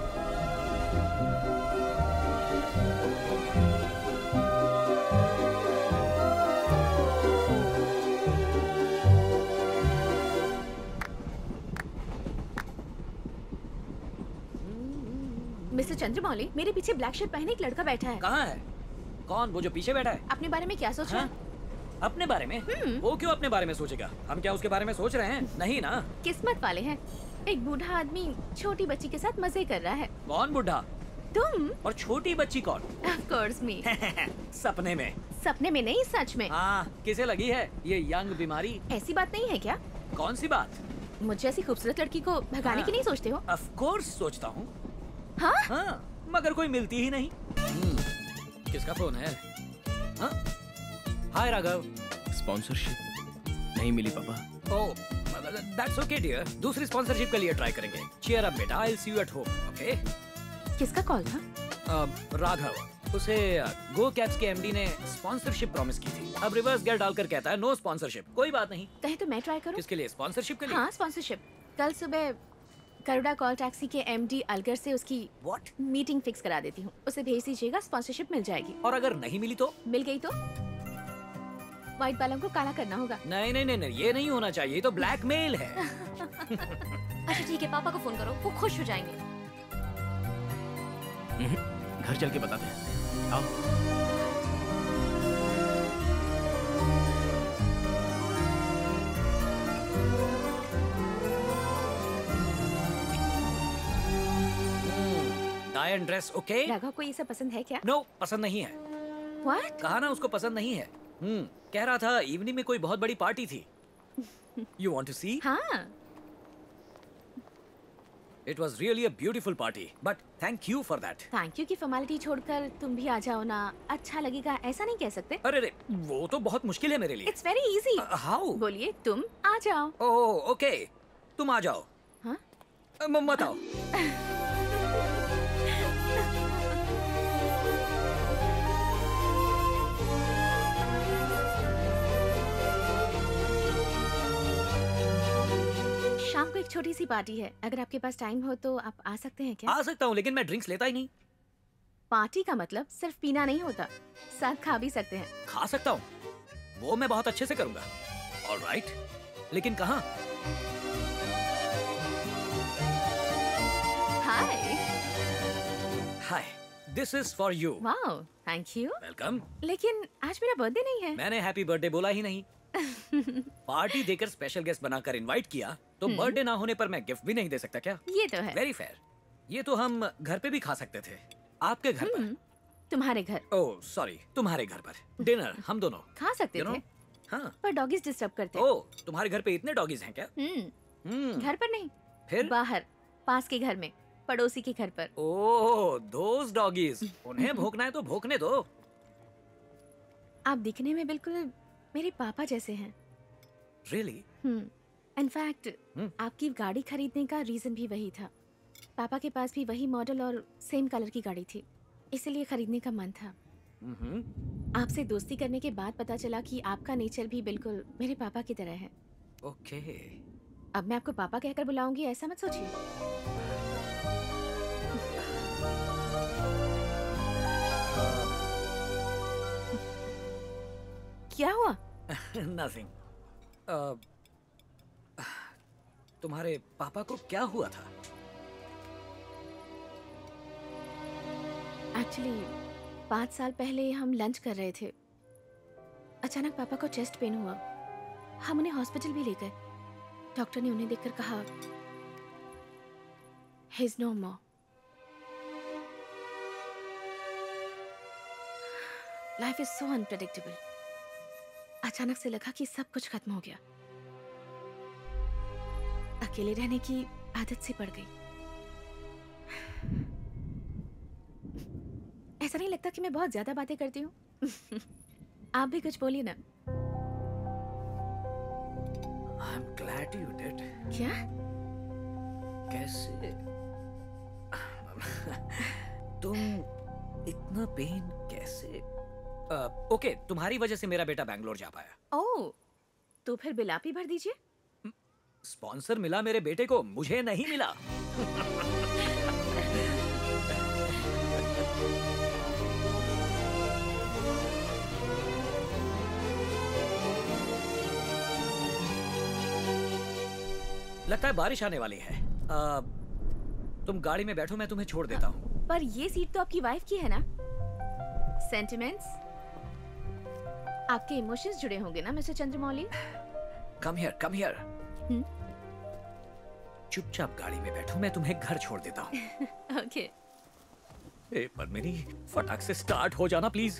I: मिस्टर चंद्रमौली, मेरे पीछे ब्लैक शर्ट पहने एक लड़का बैठा है।
J: कहाँ है? कौन? वो जो पीछे बैठा है?
I: अपने बारे में क्या सोच रहा है?
J: अपने बारे में? वो क्यों अपने बारे में सोचेगा? हम क्या उसके बारे में सोच रहे हैं? नहीं ना।
I: किस्मत वाले हैं। एक बूढ़ा आदमी छोटी बच्ची के साथ मजे कर रहा है।
J: कौन बूढ़ा?
I: तुम।
J: और छोटी बच्ची कौन?
I: Of course me।
J: सपने में।
I: सपने में नहीं, सच में।
J: हाँ, किसे लगी है ये यंग बीमारी?
I: ऐसी बात नहीं है क्या?
J: कौन सी बात?
I: मुझे ऐसी खूबसूरत लड़की को भगाने की नहीं सोचते हो?
J: Of course सोचता हूँ।
I: हाँ?
J: मगर कोई मिलती ही नहीं। किसका फोन है? हाय राघव।
M: स्पॉन्सरशिप नहीं मिली पापा।
J: ओह, that's okay dear। दूसरी स्पॉन्सरशिप के लिए ट्राई करेंगे। Cheer up बेटा, I'll see you at home, okay?
I: किसका कॉल था?
J: राघव। उसे गो कैब्स के एमडी ने स्पॉन्सरशिप प्रॉमिस की थी। अब रिवर्स गियर डालकर कहता है नो स्पॉन्सरशिप। कोई बात नहीं।
I: कहे तो मैं ट्राई करूं?
J: किसके लिए? स्पॉन्सरशिप के लिए?
I: हाँ स्पॉन्सरशिप। कल सुबह गरुड़ा कॉल टैक्सी के एमडी अलगर से उसकी मीटिंग फिक्स करा देती हूँ। उसे भेज दीजिएगा, स्पॉन्सरशिप मिल जाएगी।
J: और अगर नहीं मिली तो?
I: मिल गई तो व्हाइट बालों को काला करना होगा।
J: नहीं नहीं नहीं, ये नहीं होना चाहिए, ये तो ब्लैकमेल है।
N: अच्छा ठीक है, पापा को फोन करो, वो खुश हो जाएंगे।
M: घर चल के बताते हैं। आओ।
J: Tie and dress okay?
I: Raghav को ये सब पसंद है क्या?
J: नो, पसंद नहीं है।
I: What?
J: कहा ना उसको पसंद नहीं है। कह रहा था इवनिंग में कोई बहुत बड़ी पार्टी थी। You want to see?
I: हाँ।
J: It was really a beautiful party, but thank you for that.
I: Thank you की फॉर्मेलिटी छोड़कर तुम भी आ जाओ ना, अच्छा लगेगा, ऐसा नहीं कह सकते?
J: अरे वो तो बहुत मुश्किल है मेरे लिए।
I: It's very easy।
J: How?
I: बोलिए, तुम आ जाओ।
J: ओह ओके, तुम आ जाओ।
I: हाँ?
J: मत आओ।
I: शाम को एक छोटी सी पार्टी है, अगर आपके पास टाइम हो तो आप आ सकते हैं क्या?
J: आ सकता हूँ, लेकिन मैं ड्रिंक्स लेता ही नहीं।
I: पार्टी का मतलब सिर्फ पीना नहीं होता, साथ खा भी सकते हैं।
J: खा सकता हूँ, वो मैं बहुत अच्छे से करूंगा। ऑलराइट, लेकिन कहाँ?
I: Hi.
J: Hi, this is for you.
I: Wow, thank you.
J: Welcome.
I: लेकिन आज मेरा बर्थडे नहीं है।
J: मैंने हैप्पी बर्थडे बोला ही नहीं। पार्टी देकर स्पेशल गेस्ट बनाकर इनवाइट किया, तो बर्थडे ना होने पर मैं गिफ्ट भी नहीं दे सकता क्या?
I: ये तो है।
J: Very fair. ये तो हम घर पे भी खा सकते थे, आपके घर पर।
I: तुम्हारे घर।
J: ओह सॉरी, तुम्हारे घर पर डिनर हम दोनों
I: खा सकते थे।
J: हाँ,
I: पर डॉगीज डिस्टर्ब करते।
J: ओह, तुम्हारे घर पे इतने डॉगीज हैं क्या?
I: घर पर नहीं,
J: फिर
I: बाहर, पास के घर में, पड़ोसी के घर पर।
J: Oh, those doggies. उन्हें भौंकना है तो भौंकने दो।
I: आप दिखने में बिल्कुल मेरे पापा जैसे हैं।
J: Really?
I: इनफैक्ट आपकी गाड़ी खरीदने का रीजन भी वही था। पापा के पास भी वही मॉडल और सेम कलर की गाड़ी थी, इसलिए खरीदने का मन था। आपसे दोस्ती करने के बाद पता चला कि आपका नेचर भी बिल्कुल मेरे पापा की तरह है।
J: ओके।
I: अब मैं आपको पापा कहकर बुलाऊंगी, ऐसा मत सोचिए। क्या हुआ?
J: Nothing. तुम्हारे पापा को क्या हुआ था?
I: एक्चुअली 5 साल पहले हम लंच कर रहे थे, अचानक पापा को चेस्ट पेन हुआ। हम उन्हें हॉस्पिटल भी ले गए। डॉक्टर ने उन्हें देखकर कहा, "He is no more." Life is so unpredictable. अचानक से लगा कि सब कुछ खत्म हो गया। अकेले रहने की आदत सी पड़ गई। ऐसा नहीं लगता कि मैं बहुत ज्यादा बातें करती हूँ? आप भी कुछ बोलिए ना।
J: I'm glad you did.
I: क्या?
J: कैसे? तुम इतना पेन कैसे? ओके, तुम्हारी वजह से मेरा बेटा बैंगलोर जा पाया।
I: ओह, तो फिर बिल आप ही भर दीजिए।
J: स्पॉन्सर मिला मेरे बेटे को, मुझे नहीं मिला। लगता है बारिश आने वाली है। तुम गाड़ी में बैठो, मैं तुम्हें छोड़ देता हूँ।
I: पर ये सीट तो आपकी वाइफ की है ना? सेंटिमेंट्स, आपके इमोशंस जुड़े होंगे ना mister Chandramouli?
J: Come here, come here. चुपचाप गाड़ी में बैठो, मैं तुम्हें घर छोड़ देता हूँ।
I: ओके।
J: पर मेरी फटाक से स्टार्ट हो जाना प्लीज।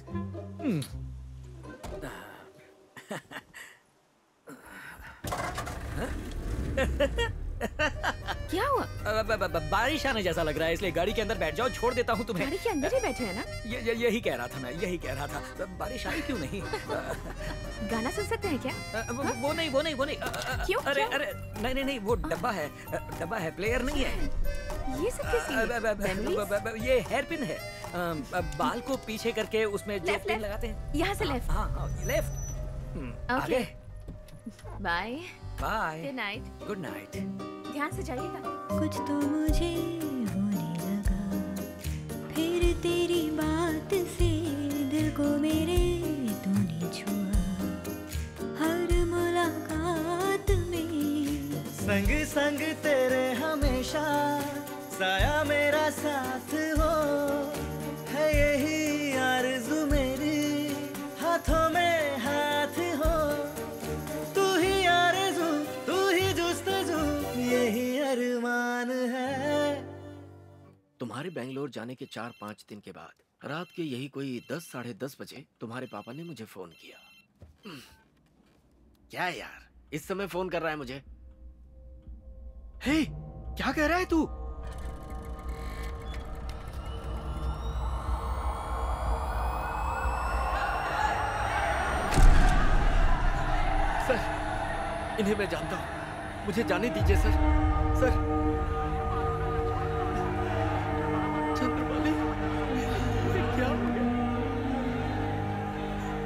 I: क्या हुआ?
J: बारिश आने जैसा लग रहा है, इसलिए गाड़ी के अंदर बैठ जाओ, छोड़ देता हूँ तुम्हें।
I: गाड़ी के अंदर ही बैठे हैं ना?
J: यही कह रहा था मैं, यही कह रहा था। बारिश आई क्यों नहीं?
I: गाना सुन सकते हैं क्या?
J: वो नहीं।
I: क्यों?
J: अरे नहीं, वो डब्बा है, प्लेयर नहीं है।
I: ये सब कैसी?
J: ये हेयर पिन है। बाल को पीछे करके उसमें जो पिन लगाते हैं।
I: यहाँ से लेफ्ट।
J: हाँ, left.
I: Okay, bye
J: bye.
I: Good night.
J: Good night.
I: ध्यान से जाइएगा।
T: कुछ तो मुझे होने लगा, फिर तेरी बात से दिल को मेरे तूने छुआ। हर मुलाकात में
S: संग संग तेरे हमेशा, साया मेरा साथ हो, है यही आरज़ू मेरी, हाथों में हाथ हो। तू ही आरज़ू, तू ही जुस्तजू, यही अरमान है।
A: तुम्हारे बैंगलोर जाने के 4-5 दिन के बाद रात के यही कोई 10 साढ़े 10 बजे तुम्हारे पापा ने मुझे फोन किया। क्या यार, इस समय फोन कर रहा है मुझे? हे, क्या कह रहा है तू? सर, इन्हें मैं जानता हूं, मुझे जाने दीजिए सर। सर, चंद्रमौली, क्या हो गया?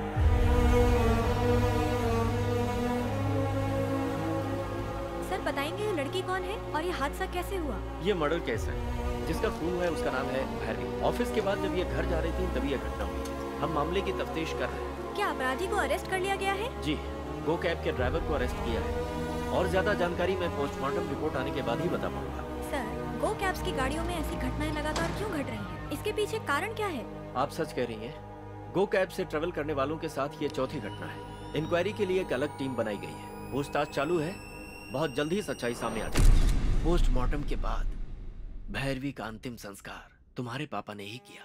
Q: सर बताएंगे ये लड़की कौन है और ये हादसा कैसे हुआ?
A: ये मर्डर केस है। जिसका खून हुआ है उसका नाम है भैरवी। ऑफिस के बाद जब ये घर जा रही थी तभी यह घटना हुई। हम मामले की तफ्तीश कर रहे हैं।
Q: क्या अपराधी को अरेस्ट कर लिया गया है?
A: जी, गो कैब के ड्राइवर को अरेस्ट किया है और ज्यादा जानकारी मैं पोस्टमार्टम रिपोर्ट आने के बाद ही बता पाऊंगा।
Q: सर, गो कैब्स की गाड़ियों में ऐसी घटनाएं लगातार क्यों घट रही हैं? इसके पीछे कारण क्या है?
A: आप सच कह रही हैं। गो कैब से ट्रेवल करने वालों के साथ ये चौथी घटना है। इंक्वायरी के लिए एक अलग टीम बनाई गई है। पूछताछ चालू है। बहुत जल्द ही सच्चाई सामने आ जाएगी। पोस्टमार्टम के बाद भैरवी का अंतिम संस्कार तुम्हारे पापा ने ही किया।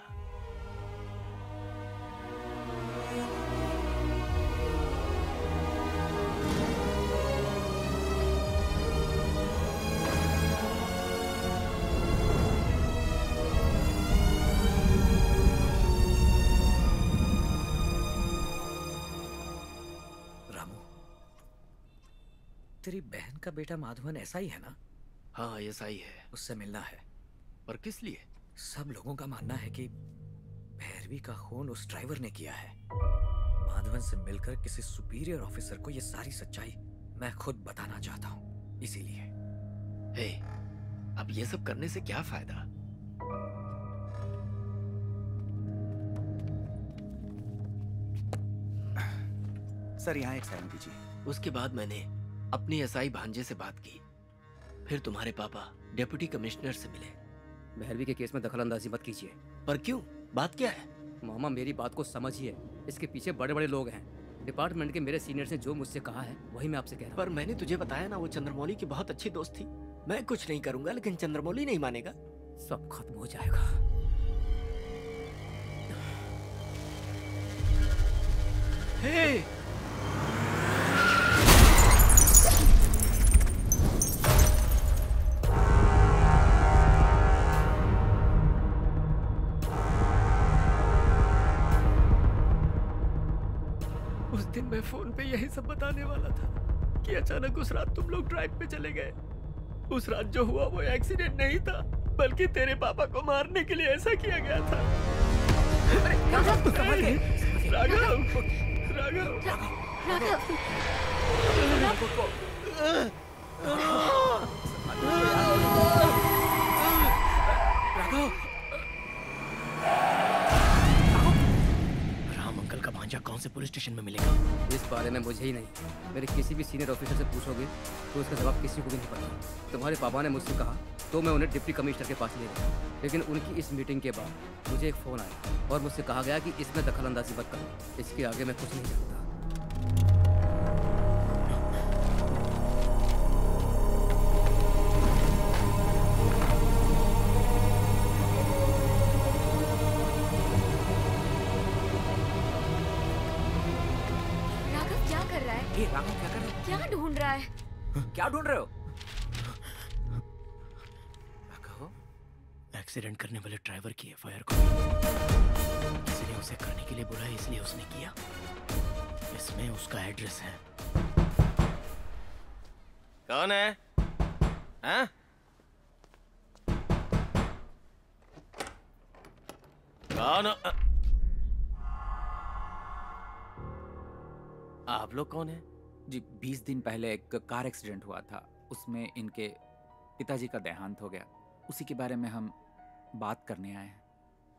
J: तेरी बहन का बेटा माधवन ऐसा ही है ना?
A: हाँ, ऐसा ही है।
J: उससे मिलना है।
A: पर किस लिए?
J: सब लोगों का मानना है कि भैरवी का खून उस ड्राइवर ने किया है। माधवन से मिलकर किसी सुपीरियर ऑफिसर को ये सारी सच्चाई मैं खुद बताना चाहता हूँ, इसीलिए।
A: हे, अब ये सब करने से क्या फायदा?
E: सर, यहाँ एक साइन कीजिए।
A: उसके बाद मैंने अपनी एसआई भांजे से बात की। फिर तुम्हारे पापा डिप्टी कमिश्नर से मिले।
O: भैरवी के केस में दखलंदाजी मत कीजिए।
A: पर क्यों? बात क्या है?
O: मामा, मेरी बात को समझिए। इसके पीछे बड़े बड़े लोग हैं। डिपार्टमेंट के मेरे सीनियर्स ने जो मुझसे कहा है वही मैं आपसे कह रहा हूँ।
A: पर मैंने तुझे बताया ना, वो चंद्रमौली की बहुत अच्छी दोस्त थी। मैं कुछ नहीं करूंगा लेकिन चंद्रमौली नहीं मानेगा।
O: सब खत्म हो जाएगा।
A: हे! उस दिन मैं फोन पे यही सब बताने वाला था कि अचानक उस रात तुम लोग ड्राइव पे चले गए। उस रात जो हुआ वो एक्सीडेंट नहीं था, बल्कि तेरे पापा को मारने के लिए ऐसा किया गया था।
M: राम अंकल का भांजा कौन से पुलिस स्टेशन में मिलेगा?
O: इस बारे में मुझे ही नहीं, मेरे किसी भी सीनियर ऑफिसर से पूछोगे तो उसका जवाब किसी को भी नहीं पता। तुम्हारे पापा ने मुझसे कहा तो मैं उन्हें डिप्टी कमिश्नर के पास ले गया, लेकिन उनकी इस मीटिंग के बाद मुझे एक फ़ोन आया और मुझसे कहा गया कि इसमें दखलंदाजी मत करो। इसके आगे मैं कुछ नहीं जानता।
N: राघव क्या कर रहा है?
K: ये राघव क्या कर रहे हो?
N: क्या ढूंढ रहा है?
K: क्या ढूंढ रहे हो?
M: एक्सीडेंट करने वाले ड्राइवर की एफआईआर को किसी ने उसे करने के लिए बुलाया, इसलिए उसने किया। इसमें उसका एड्रेस है।
B: कौन है? हाँ? कौन? आप लोग कौन है?
K: जी, 20 दिन पहले एक कार एक्सीडेंट हुआ था। उसमें इनके पिताजी का देहांत हो गया। उसी के बारे में हम बात करने आए हैं।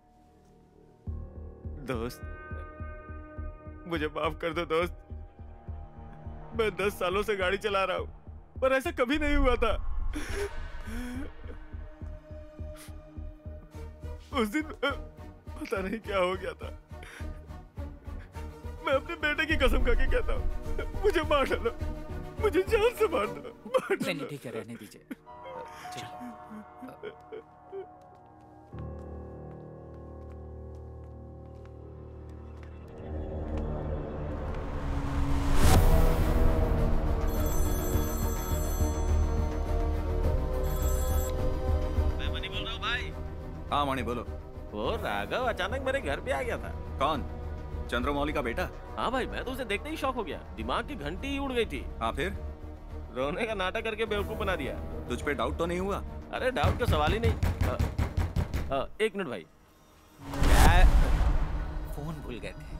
B: दोस्त, मुझे माफ कर दो दोस्त। मैं 10 सालों से गाड़ी चला रहा हूं, पर ऐसा कभी नहीं हुआ था। उस दिन पता नहीं क्या हो गया था। मैं अपने बेटे की कसम खा के कहता हूं, मुझे मार डालो, मुझे जान से मार दो।
K: नहीं, ठीक है, रहने दीजिए।
E: हाँ मणि, बोलो।
B: वो राघव अचानक मेरे घर पे आ गया था।
E: कौन? चंद्रमौली का बेटा?
B: हाँ भाई, मैं तो उसे देखते ही शॉक हो गया। दिमाग की घंटी ही उड़ गई थी।
E: हाँ, फिर?
B: रोने का नाटक करके बेवकूफ बना दिया।
E: तुझ पे डाउट तो नहीं हुआ?
B: अरे डाउट का सवाल ही नहीं। एक मिनट भाई,
K: फोन भूल गए थे।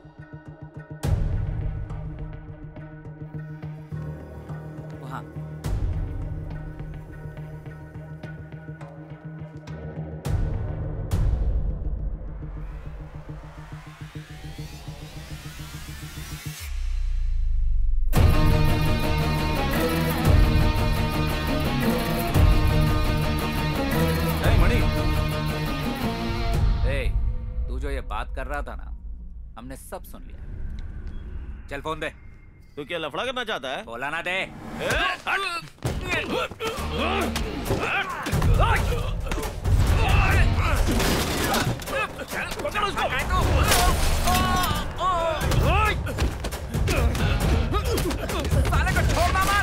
K: वहाँ कर रहा था ना, हमने सब सुन लिया। चल फोन दे।
F: तो क्या लफड़ा करना चाहता है?
K: बोला ना दे।
P: पकड़ उसको।
K: साले को छोड़ना मत।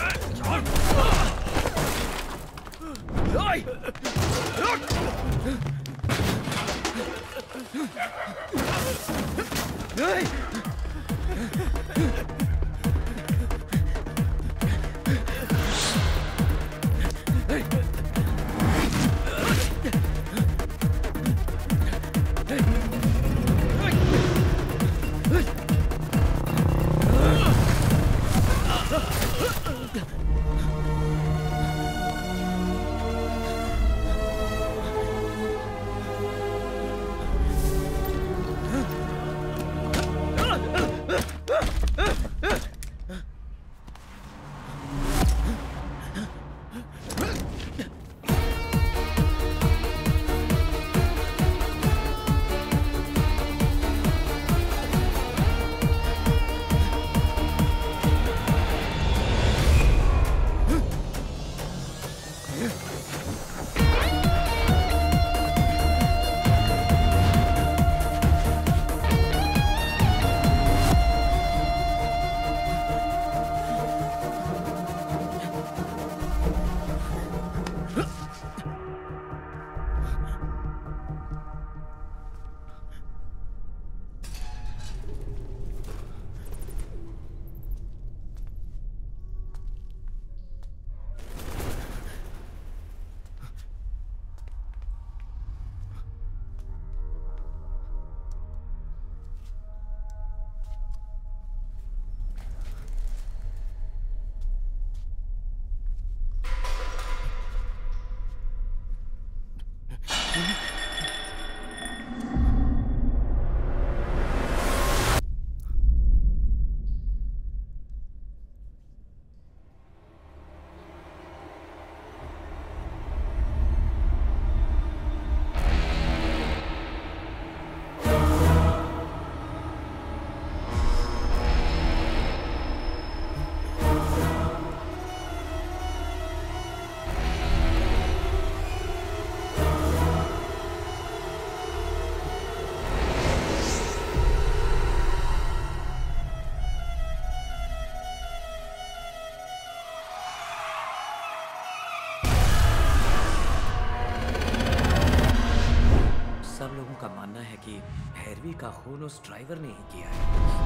J: का खून उस ड्राइवर ने ही किया है।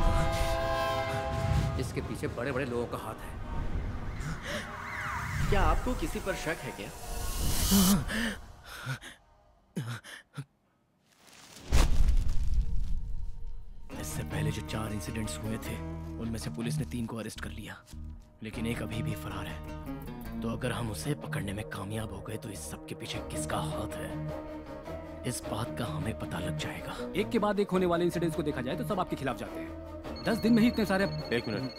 O: इसके पीछे बड़े बड़े लोगों का हाथ है।
A: क्या आपको किसी पर शक है क्या?
M: इससे पहले जो 4 इंसिडेंट्स हुए थे उनमें से पुलिस ने 3 को अरेस्ट कर लिया, लेकिन एक अभी भी फरार है। तो अगर हम उसे पकड़ने में कामयाब हो गए तो इस सब के पीछे किसका हाथ है, इस बात का हमें पता लग जाएगा।
L: एक के बाद एक होने वाले इंसिडेंट्स को देखा जाए तो सब आपके खिलाफ जाते हैं। 10 दिन में ही इतने सारे।
F: एक मिनट,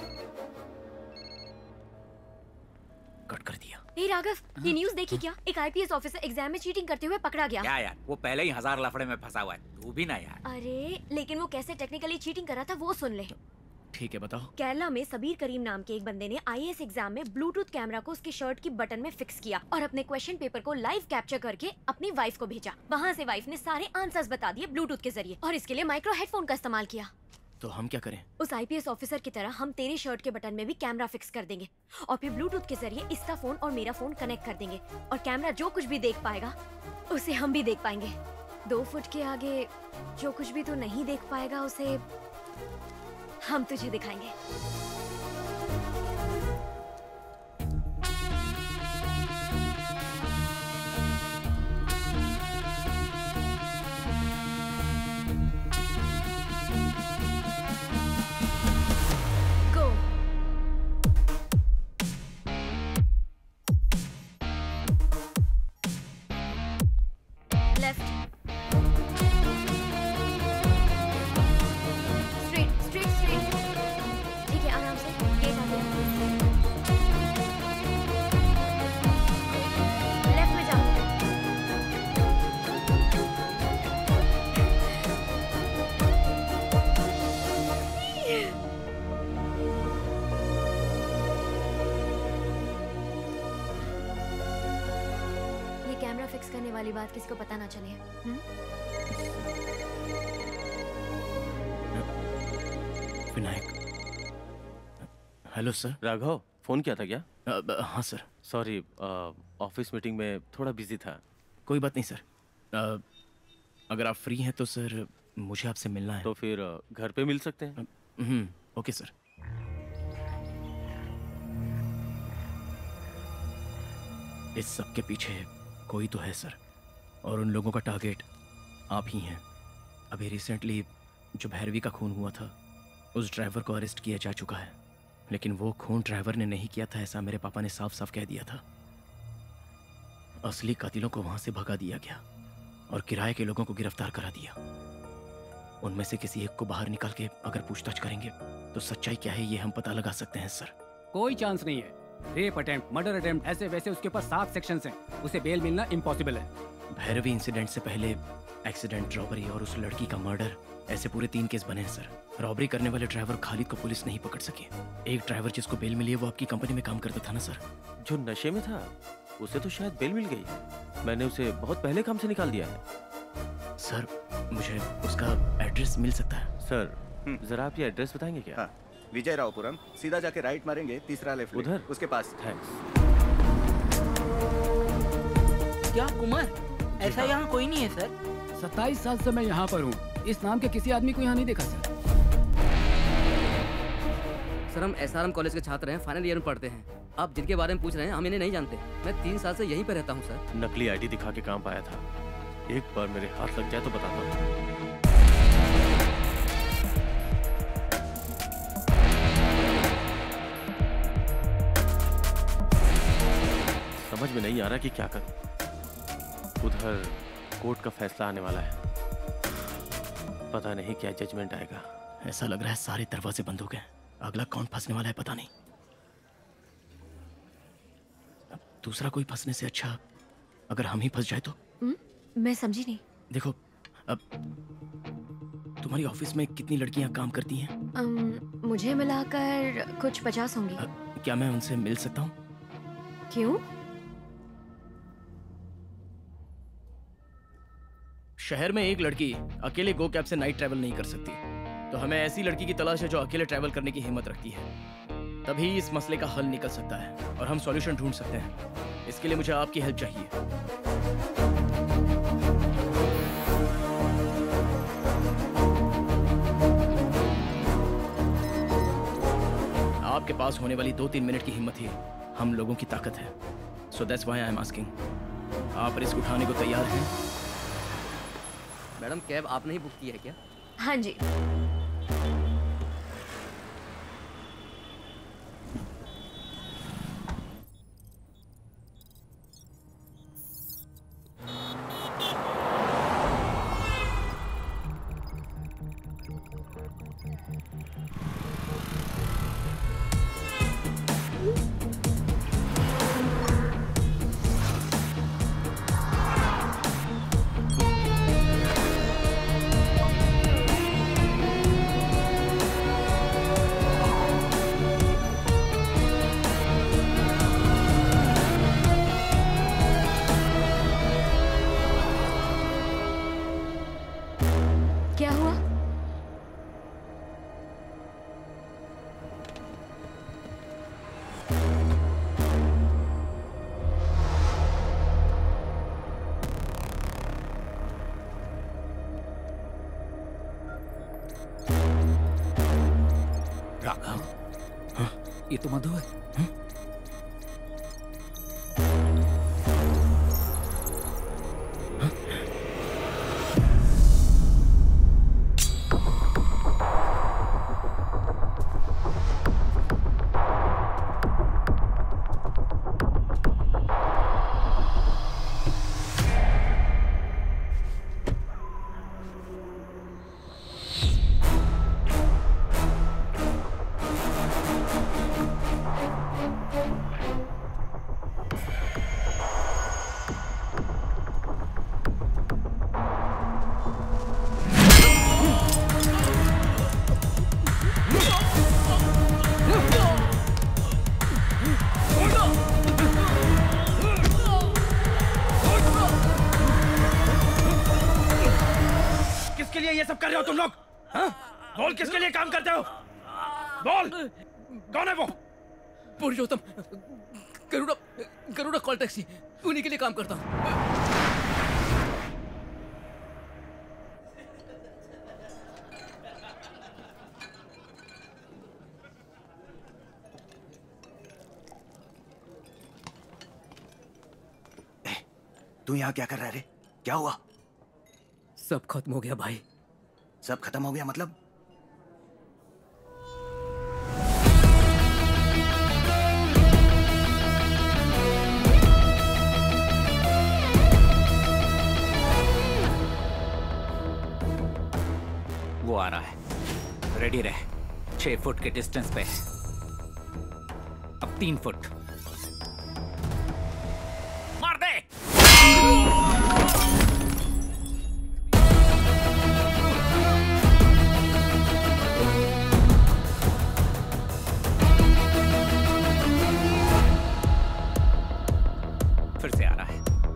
M: कट कर दिया।
N: हे राघव, ये न्यूज़ देखी क्या? एक आईपीएस ऑफिसर एग्जाम में चीटिंग करते हुए पकड़ा गया।
K: क्या यार, वो पहले ही 1000 लफड़े में फंसा हुआ है, तू भी ना यार।
N: अरे लेकिन वो कैसे टेक्निकली चीटिंग कर रहा था वो सुन ले।
M: ठीक है, बताओ।
N: केरला में सबीर करीम नाम के एक बंदे ने आईएएस एग्जाम में ब्लूटूथ कैमरा को उसके शर्ट की बटन में फिक्स किया और अपने क्वेश्चन पेपर को लाइव कैप्चर करके अपनी वाइफ को भेजा। वहाँ से वाइफ ने सारे आंसर्स बता दिए ब्लूटूथ के जरिए, और इसके लिए माइक्रो हेडफोन का इस्तेमाल किया।
M: तो हम क्या करें?
N: उस आईपीएस ऑफिसर की तरह हम तेरे शर्ट के बटन में भी कैमरा फिक्स कर देंगे और फिर ब्लूटूथ के जरिए इसका फोन और मेरा फोन कनेक्ट कर देंगे, और कैमरा जो कुछ भी देख पाएगा उसे हम भी देख पाएंगे। 2 फुट के आगे जो कुछ भी तू नहीं देख पाएगा उसे हम तुझे दिखाएंगे। फिक्स करने वाली बात किसी को पता ना चले।
B: Vinayak. Hello sir.
F: Raghav, phone किया था क्या?
B: हाँ सर।
F: सॉरी, ऑफिस मीटिंग में थोड़ा बिजी था।
B: कोई बात नहीं सर। अगर आप फ्री हैं तो सर मुझे आपसे मिलना है।
F: तो फिर घर पे मिल सकते हैं।
B: Okay sir. इस सब के पीछे कोई तो है सर, और उन लोगों का टारगेट आप ही हैं। अभी रिसेंटली जो भैरवी का खून हुआ था, उस ड्राइवर को अरेस्ट किया जा चुका है, लेकिन वो खून ड्राइवर ने नहीं किया था, ऐसा मेरे पापा ने साफ साफ कह दिया था। असली कातिलों को वहां से भगा दिया गया और किराए के लोगों को गिरफ्तार करा दिया। उनमें से किसी एक को बाहर निकाल के अगर पूछताछ करेंगे तो सच्चाई क्या है ये हम पता लगा सकते हैं सर।
L: कोई चांस नहीं है। रेप अटेम्प्ट, मर्डर अटेम्प्ट, ऐसे वैसे उसके ऊपर 7 सेक्शंस हैं। उसे बेल मिलना इम्पॉसिबल है।
B: भैरवी इंसिडेंट से पहले एक्सीडेंट, रॉबरी और उस लड़की का मर्डर, ऐसे पूरे 3 केस बने हैं सर। रॉबरी करने वाले ड्राइवर खालिद को पुलिस नहीं पकड़ सकी। एक ड्राइवर जिसको बेल मिली है वो आपकी कंपनी में काम करता था ना सर?
F: जो नशे में था उसे तो शायद बेल मिल गई। मैंने उसे बहुत पहले काम से निकाल दिया है।
B: सर मुझे उसका एड्रेस मिल सकता है?
F: सर जरा आप ये एड्रेस बताएंगे क्या?
E: हाँ, विजय रावपुरम, सीधा जाके राइट मारेंगे, तीसरा लेफ्ट
F: उधर
E: उसके पास।
U: क्या कुमार, ऐसा यहाँ कोई नहीं है सर?
L: 27 साल से मैं यहाँ पर हूँ। इस नाम के किसी आदमी को यहाँ नहीं देखा सर।
O: सर हम SRM कॉलेज के छात्र हैं, फाइनल ईयर में पढ़ते हैं। आप जिनके बारे में पूछ रहे हैं हम इन्हें नहीं जानते। मैं 3 साल से यहीं पर रहता हूँ सर।
F: नकली आईडी दिखा के काम पाया था। एक बार मेरे हाथ लग जाए तो बताता हूँ। समझ में नहीं आ रहा कि क्या करूं। उधर कोर्ट का फैसला आने वाला है, पता नहीं क्या जजमेंट आएगा।
B: ऐसा लग रहा है सारे दरवाजे बंद हो गए। अगला कौन फंसने वाला है पता नहीं। अब दूसरा कोई फंसने से अच्छा अगर हम ही फंस जाए तो।
N: मैं समझी नहीं।
B: देखो, अब तुम्हारी ऑफिस में कितनी लड़कियां काम करती हैं?
N: मुझे मिलाकर कुछ 50 होंगी।
B: क्या मैं उनसे मिल सकता हूँ?
N: क्यों?
M: शहर में एक लड़की अकेले गो कैब से नाइट ट्रैवल नहीं कर सकती, तो हमें ऐसी लड़की की तलाश है जो अकेले ट्रैवल करने की हिम्मत रखती है। तभी इस मसले का हल निकल सकता है और हम सॉल्यूशन ढूंढ सकते हैं। इसके लिए मुझे आपकी हेल्प चाहिए। आपके पास होने वाली 2-3 मिनट की हिम्मत ही हम लोगों की ताकत है। So that's why I am asking. आप रिस्क उठाने को तैयार हैं?
O: मैडम कैब आपने ही बुक की है क्या?
N: हाँ जी। क्या हुआ?
J: राघव, ये तो मधु है।
M: कर रहे हो तुम लोग? हाँ? बोल, किसके लिए काम करते हो? बोल, कौन है वो?
L: पुरुषोत्तम, गरुड़ा कॉल टैक्सी, उन्हीं के लिए काम करता हूँ।
G: तू यहाँ क्या कर रहा है रे? क्या हुआ?
J: सब खत्म हो गया भाई।
G: सब खत्म हो गया मतलब?
K: वो आ रहा है, रेडी रहे। 6 फुट के डिस्टेंस पे है, अब 3 फुट। मार दे। फिर से आ रहा है।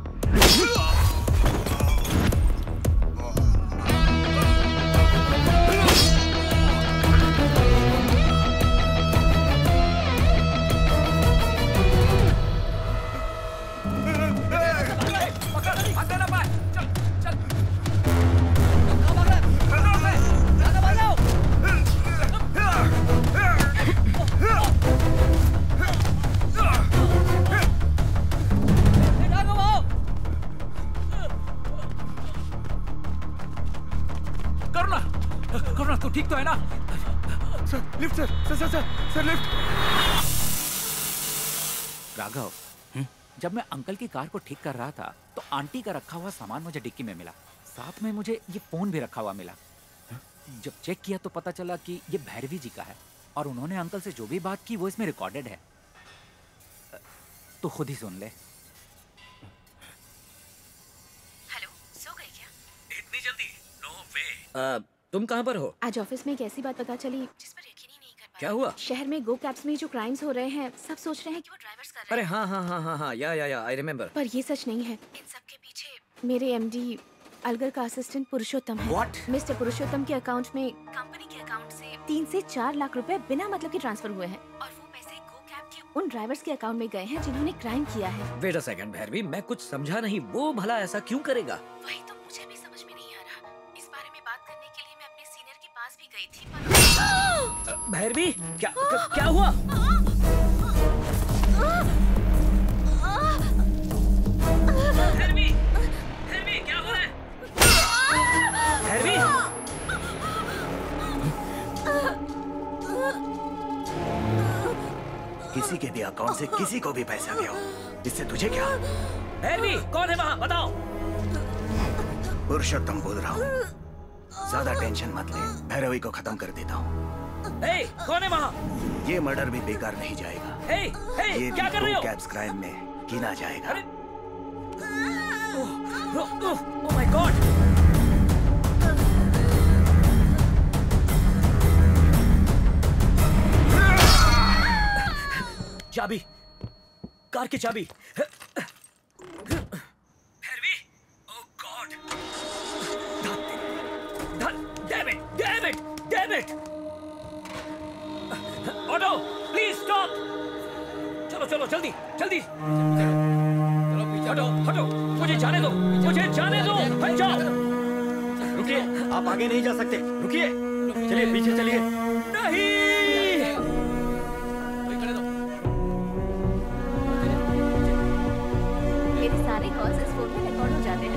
K: करुणा, तू ठीक तो है ना?
G: Sir, lift sir, lift.
K: Raghav, जब मैं अंकल की कार को ठीक कर रहा था तो आंटी का रखा हुआ सामान मुझे डिक्की में मिला। साथ में मुझे ये फोन भी रखा हुआ मिला। जब चेक किया तो पता चला कि ये भैरवी जी का है और उन्होंने अंकल से जो भी बात की वो इसमें रिकॉर्डेड है। तो खुद ही सुन ले।
I: हेलो, सो गई क्या?
J: इतनी जल्दी? No way. तुम कहाँ पर हो?
I: आज ऑफिस में एक ऐसी बात पता चली जिस पर यकीन ही नहीं कर पाया।
J: क्या हुआ?
I: शहर में गो कैब्स में जो क्राइम्स हो रहे हैं, सब सोच रहे हैं कि वो ड्राइवर्स कर रहे हैं।
J: अरे हाँ, या आई रिमेम्बर।
I: पर ये सच नहीं है। इन सब के पीछे मेरे एमडी अलगर का असिस्टेंट पुरुषोत्तम है।
J: What?
I: मिस्टर पुरुषोत्तम के अकाउंट में कंपनी के अकाउंट से 3 से 4 लाख रुपए बिना मतलब के ट्रांसफर हुए हैं और वो पैसे गो कैब के उन ड्राइवर्स के अकाउंट में गए हैं जिन्होंने क्राइम किया है।
J: वेट अ सेकंड भैरवी, मैं कुछ समझा नहीं। वो भला ऐसा क्यों करेगा?
I: वही तो मुझे भी समझ में नहीं आ रहा। इस बारे में बात करने के लिए मैं अपने सीनियर के पास भी गई थी पर
J: भैरवी, क्या हुआ? भैरवी, क्या हुआ है? भैरवी,
G: किसी के भी अकाउंट से किसी को भी पैसा गया हो, इससे तुझे क्या?
J: भैरवी, कौन है वहाँ? बताओ।
G: पुरुषोत्तम बोल रहा हूँ। ज्यादा टेंशन मत ले, भैरवी को खत्म कर देता हूँ।
J: कौन है वहाँ?
G: ये मर्डर भी बेकार नहीं जाएगा। ये
J: क्या कर रहे हो?
G: कैब्स क्राइम में गिना जाएगा।
J: Oh my god! चाबी, कार की चाबी। Bhairavi, oh god! Damn it! Auto, please stop! चलो जल्दी! हटो! मुझे जाने दो! हट जाओ!
A: रुकिए, आप आगे नहीं जा सकते। रुकिए, चलिए पीछे चलिए।
J: नहीं!
I: मेरे सारे कॉल्स इस फोन में रिकॉर्ड हो जाते हैं।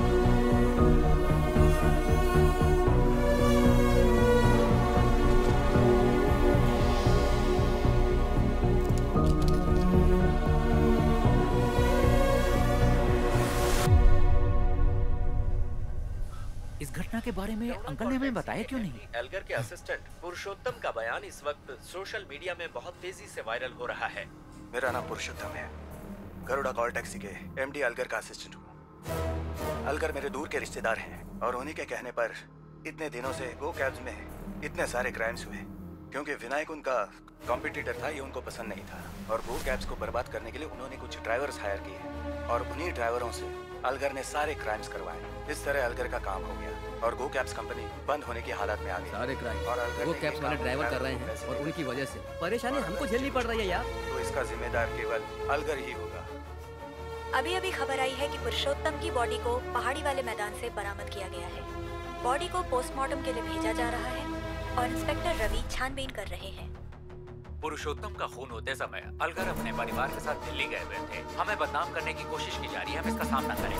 K: इस घटना के बारे में अंकल ने हमें बताया क्यों नहीं?
A: एल्गर के असिस्टेंट पुरुषोत्तम का बयान इस वक्त सोशल मीडिया में बहुत तेजी से वायरल हो रहा है।
G: मेरा नाम पुरुषोत्तम है, गरुड़ा कॉल टैक्सी के एमडी अलगर का असिस्टेंट हूँ। अलगर मेरे दूर के रिश्तेदार हैं और उन्हीं के कहने पर इतने दिनों से गो कैब्स में इतने सारे क्राइम्स हुए क्योंकि विनायक उनका कॉम्पिटिटर था। ये उनको पसंद नहीं था और गो कैब्स को बर्बाद करने के लिए उन्होंने कुछ ड्राइवर्स हायर किए और उन्हीं ड्राइवरों से अलगर ने सारे क्राइम्स करवाए। इस तरह अलगर का काम हो गया और गो कैब्स कंपनी बंद होने की हालत में आ गई।
O: सारे क्राइम
G: और अलगर
O: गो कैब्स वाले ड्राइवर कर रहे हैं और उनकी वजह से परेशानी हमको झेलनी पड़ रही है यार।
G: तो इसका जिम्मेदार केवल अलगर ही होगा।
Q: अभी अभी खबर आई है कि पुरुषोत्तम की बॉडी को पहाड़ी वाले मैदान से बरामद किया गया है। बॉडी को पोस्टमार्टम के लिए भेजा जा रहा है और इंस्पेक्टर रवि छानबीन कर रहे हैं।
K: पुरुषोत्तम का खून होते समय अलगर अपने परिवार के साथ दिल्ली गए हुए थे। हमें बदनाम करने की कोशिश की जा रही है, हम इसका सामना करेंगे।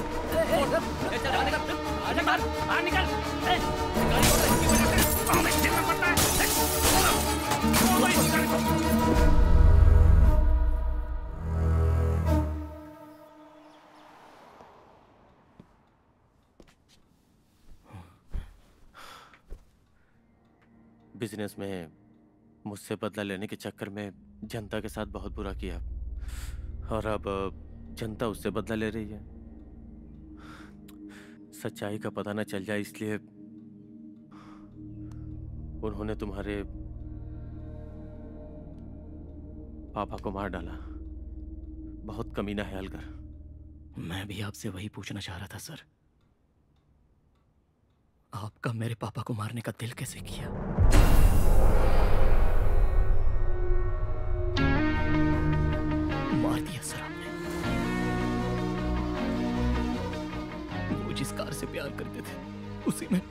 F: बिजनेस में मुझसे बदला लेने के चक्कर में जनता के साथ बहुत बुरा किया और अब जनता उससे बदला ले रही है। सच्चाई का पता न चल जाए इसलिए उन्होंने तुम्हारे पापा को मार डाला। बहुत कमीना है अलगर।
M: मैं भी आपसे वही पूछना चाह रहा था सर, आपका मेरे पापा को मारने का दिल कैसे किया? मार दिया सर आपने। वो जिस कार से प्यार करते थे उसी में।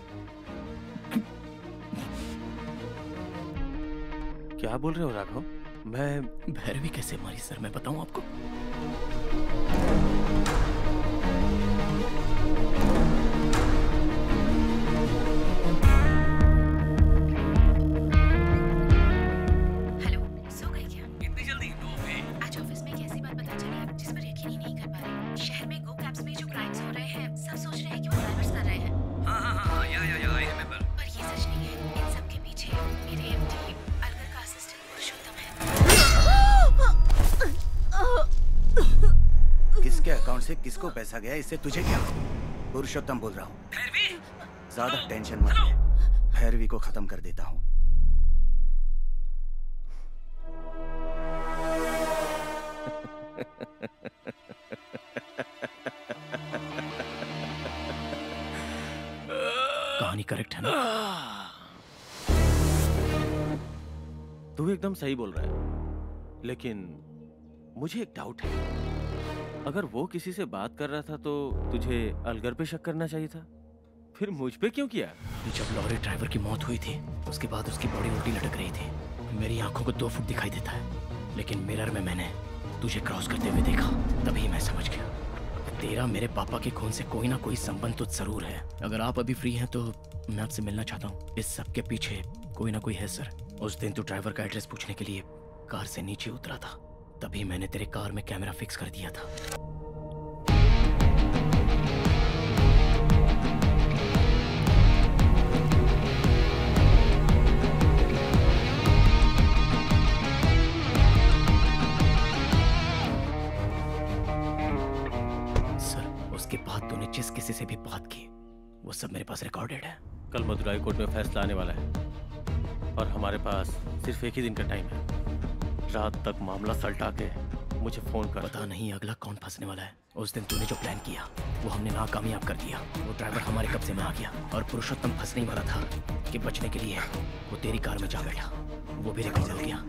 F: क्या बोल रहे हो राघव? मैं
M: भैरवी कैसे मारी सर, मैं बताऊं आपको?
G: से किसको पैसा गया इससे तुझे क्या? पुरुषोत्तम बोल रहा हूँ। ज्यादा टेंशन मत ले, भैरवी को खत्म कर देता हूँ।
M: कहानी करेक्ट है ना?
F: तू एकदम सही बोल रहा है, लेकिन मुझे एक डाउट है। अगर वो किसी से बात कर रहा था तो तुझे अलगर पे शक करना चाहिए था, फिर मुझ पे क्यों किया?
M: जब लॉरी ड्राइवर की मौत हुई थी उसके बाद उसकी बॉडी उल्टी लटक रही थी। मेरी आंखों को 2 फुट दिखाई देता है, लेकिन मिरर में मैंने तुझे क्रॉस करते हुए देखा, तभी मैं समझ गया तेरा मेरे पापा के खून से कोई ना कोई संबंध तो जरूर है। अगर आप अभी फ्री हैं तो मैं आपसे मिलना चाहता हूँ। इस सब के पीछे कोई ना कोई है सर। उस दिन तू ड्राइवर का एड्रेस पूछने के लिए कार से नीचे उतरा था, तभी मैंने तेरे कार में कैमरा फिक्स कर दिया था। उसके बाद तूने जिस किसी से भी बात की वो सब मेरे पास रिकॉर्डेड है।
F: कल मदुराई कोर्ट में फैसला आने वाला है और हमारे पास सिर्फ एक ही दिन का टाइम है। रात तक मामला सलटा के मुझे फोन कर।
M: पता नहीं अगला कौन फंसने वाला है। उस दिन तूने जो प्लान किया वो हमने नाकामयाब कर दिया। वो ड्राइवर हमारे कब्जे में आ गया और पुरुषोत्तम फंसने ही वाला था कि बचने के लिए वो तेरी कार में जा बैठा। वो भी रिकॉर्ड हो गया।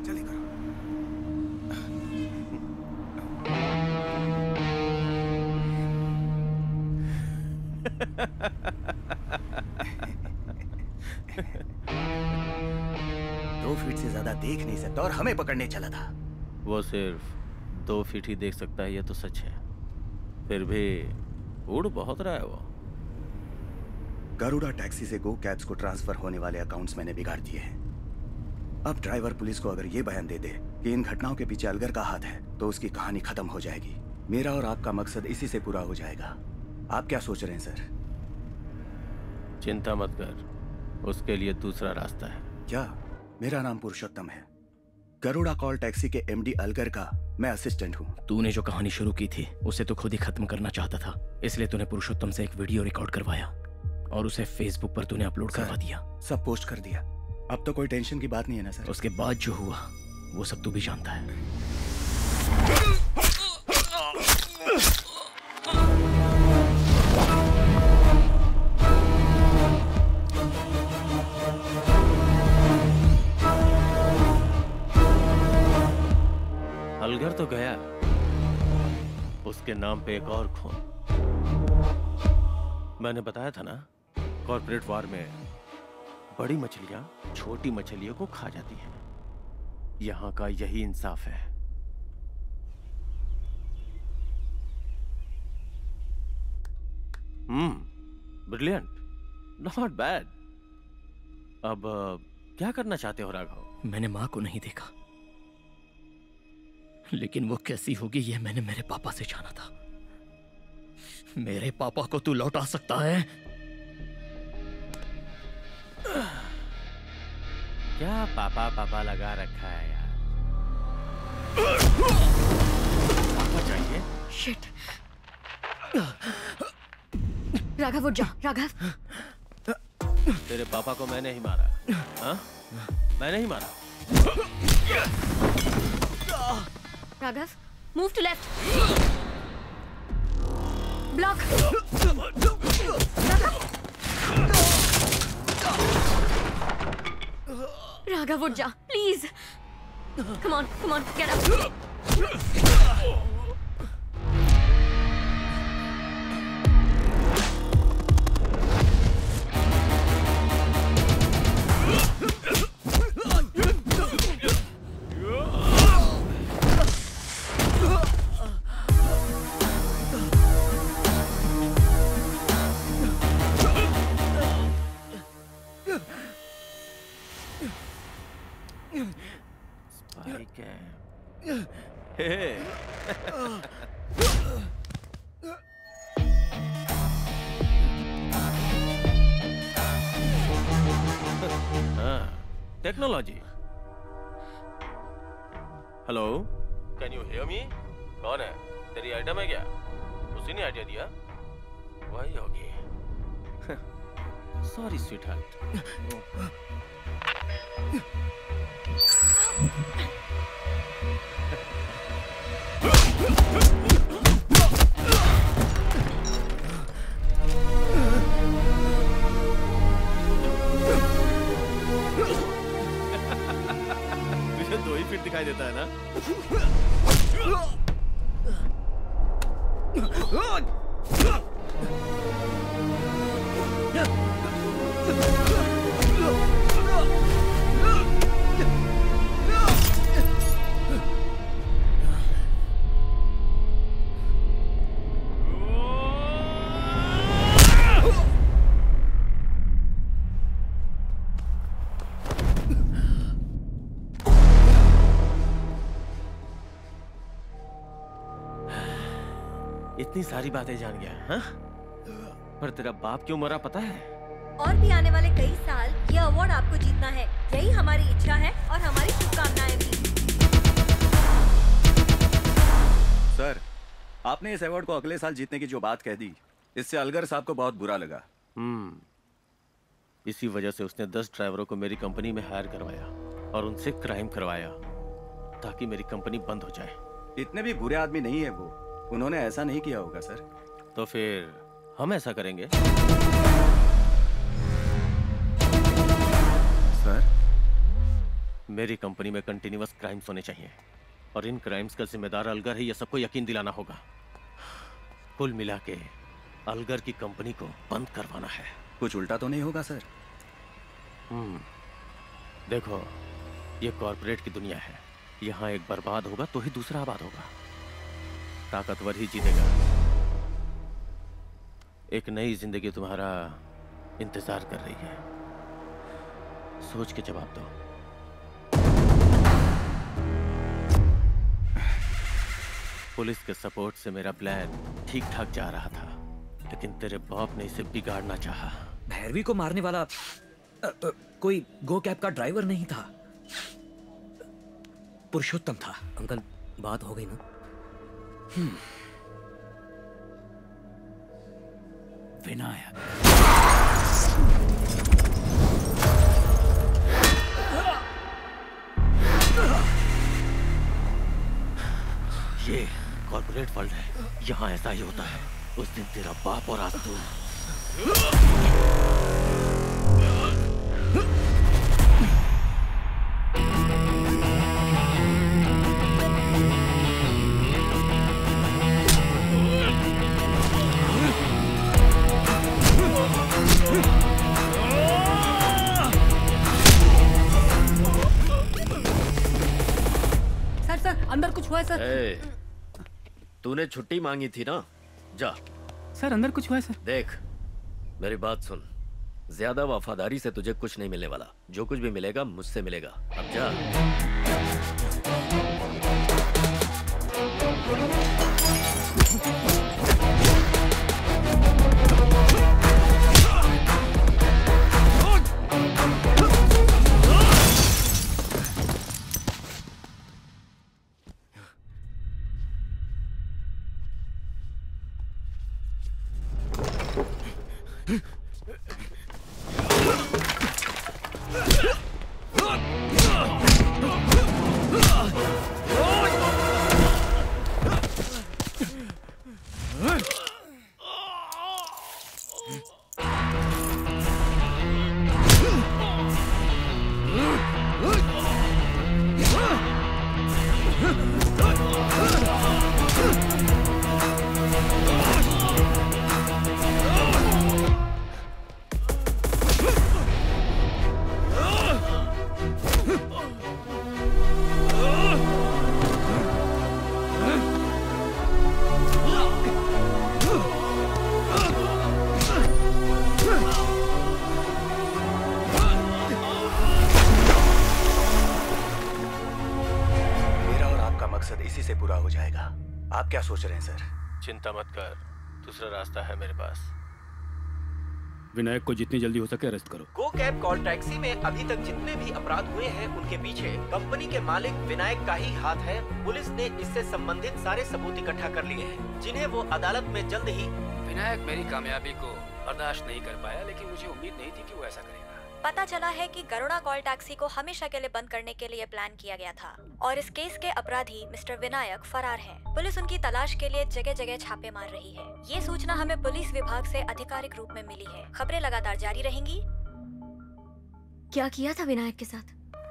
G: दो फीट से ज्यादा देख नहीं सकता और हमें पकड़ने चला था।
F: वो सिर्फ 2 फीट ही देख सकता है, ये तो सच है। फिर भी उड़ बहुत रहा है वो।
G: गरुड़ा टैक्सी से गो कैब्स को ट्रांसफर होने वाले अकाउंट्स मैंने बिगाड़ दिए हैं। अब ड्राइवर पुलिस को अगर ये बयान दे दे कि इन घटनाओं के पीछे अलगर का हाथ है तो उसकी कहानी खत्म हो जाएगी। मेरा और आपका मकसद इसी से पूरा हो जाएगा। आप क्या सोच रहे हैं सर?
F: चिंता मत कर, उसके लिए दूसरा रास्ता है।
G: क्या? मेरा नाम पुरुषोत्तम है। गरुड़ा कॉल टैक्सी के एमडी अलगर का मैं असिस्टेंट हूँ।
M: तूने जो कहानी शुरू की थी उसे तो खुद ही खत्म करना चाहता था, इसलिए तूने पुरुषोत्तम से एक वीडियो रिकॉर्ड करवाया और उसे फेसबुक पर तूने अपलोड करवा दिया।
G: सब पोस्ट कर दिया। अब तो कोई टेंशन की बात नहीं है ना सर?
M: उसके बाद जो हुआ वो सब तू भी जानता है।
F: तो गया, उसके नाम पे एक और खून। मैंने बताया था ना, कॉर्पोरेट वार में बड़ी मछलियां छोटी मछलियों को खा जाती हैं। यहां का यही इंसाफ है। Brilliant, not bad. अब क्या करना चाहते हो राघव?
M: मैंने माँ को नहीं देखा, लेकिन वो कैसी होगी ये मैंने मेरे पापा से जाना था। मेरे पापा को तू लौटा सकता है?
F: क्या पापा पापा लगा रखा है यार? पापा चाहिए?
N: शिट। राघव उठ जा, राघव।
F: तेरे पापा को मैंने ही मारा। हाँ? मैंने ही मारा।
N: Raghav, move to left. Block. Raghav उठ जा, please. Come on, get up.
F: Technology. Hello, can you hear me? कौन है? तेरी आइटम है क्या? उसी ने आइडिया दिया? वही होगी। Sorry sweetheart. तुझे 2 ही फीट दिखाई देता है ना? इतनी सारी बातें जान गया, हाँ? पर तेरा बाप क्यों मरा पता है?
C: और भी आने वाले कई साल ये अवार्ड आपको जीतना है। यही हमारी इच्छा है और हमारी शुभकामनाएं भी।
E: सर, आपने इस अवार्ड को अगले साल जीतने की जो बात कह दी, इससे अलगर साहब को बहुत बुरा लगा।
F: इसी वजह से उसने 10 ड्राइवरों को मेरी कंपनी में हायर करवाया और उनसे क्राइम करवाया ताकि मेरी कंपनी बंद हो जाए।
E: इतने भी बुरे आदमी नहीं है वो। उन्होंने ऐसा नहीं किया होगा सर।
F: तो फिर हम ऐसा करेंगे।
E: सर,
F: मेरी कंपनी में कंटिन्यूअस क्राइम्स होने चाहिए और इन क्राइम्स का जिम्मेदार अलगर है, ये सबको यकीन दिलाना होगा। कुल मिला के अलगर की कंपनी को बंद करवाना है।
E: कुछ उल्टा तो नहीं होगा सर?
F: देखो, ये कॉर्पोरेट की दुनिया है। यहाँ एक बर्बाद होगा तो ही दूसरा आबाद होगा। ताकतवर ही जीतेगा। एक नई जिंदगी तुम्हारा इंतजार कर रही है। सोच के जवाब दो। पुलिस के सपोर्ट से मेरा प्लान ठीक ठाक जा रहा था, लेकिन तेरे बाप ने इसे बिगाड़ना चाहा।
J: भैरवी को मारने वाला कोई गो कैब का ड्राइवर नहीं था, पुरुषोत्तम था।
O: अंकल, बात हो गई ना?
J: विनायक।
F: ये कॉर्पोरेट वर्ल्ड है, यहाँ ऐसा ही होता है। उस दिन तेरा बाप और आज तू।
A: ए, तूने छुट्टी मांगी थी ना, जा।
L: सर अंदर कुछ हुआ है सर?
A: देख मेरी बात सुन, ज्यादा वफादारी से तुझे कुछ नहीं मिलने वाला। जो कुछ भी मिलेगा मुझसे मिलेगा। अब जा।
G: इसी से पूरा हो जाएगा। आप क्या सोच रहे हैं सर?
F: चिंता मत कर, दूसरा रास्ता है मेरे पास।
L: विनायक को जितनी जल्दी हो सके अरेस्ट करो।
A: गो कैब कॉल टैक्सी में अभी तक जितने भी अपराध हुए हैं उनके पीछे कंपनी के मालिक विनायक का ही हाथ है। पुलिस ने इससे संबंधित सारे सबूत इकट्ठा कर लिए हैं, जिन्हें वो अदालत में जल्द ही।
O: विनायक मेरी कामयाबी को बर्दाश्त नहीं कर पाया, लेकिन मुझे उम्मीद नहीं थी कि वो ऐसा करेगा।
Q: पता चला है कि गरुड़ा कॉल टैक्सी को हमेशा के लिए बंद करने के लिए प्लान किया गया था और इस केस के अपराधी मिस्टर विनायक फरार हैं। पुलिस उनकी तलाश के लिए जगह जगह छापे मार रही है। ये सूचना हमें पुलिस विभाग से आधिकारिक रूप में मिली है। खबरें लगातार जारी रहेंगी।
N: क्या किया था विनायक के साथ?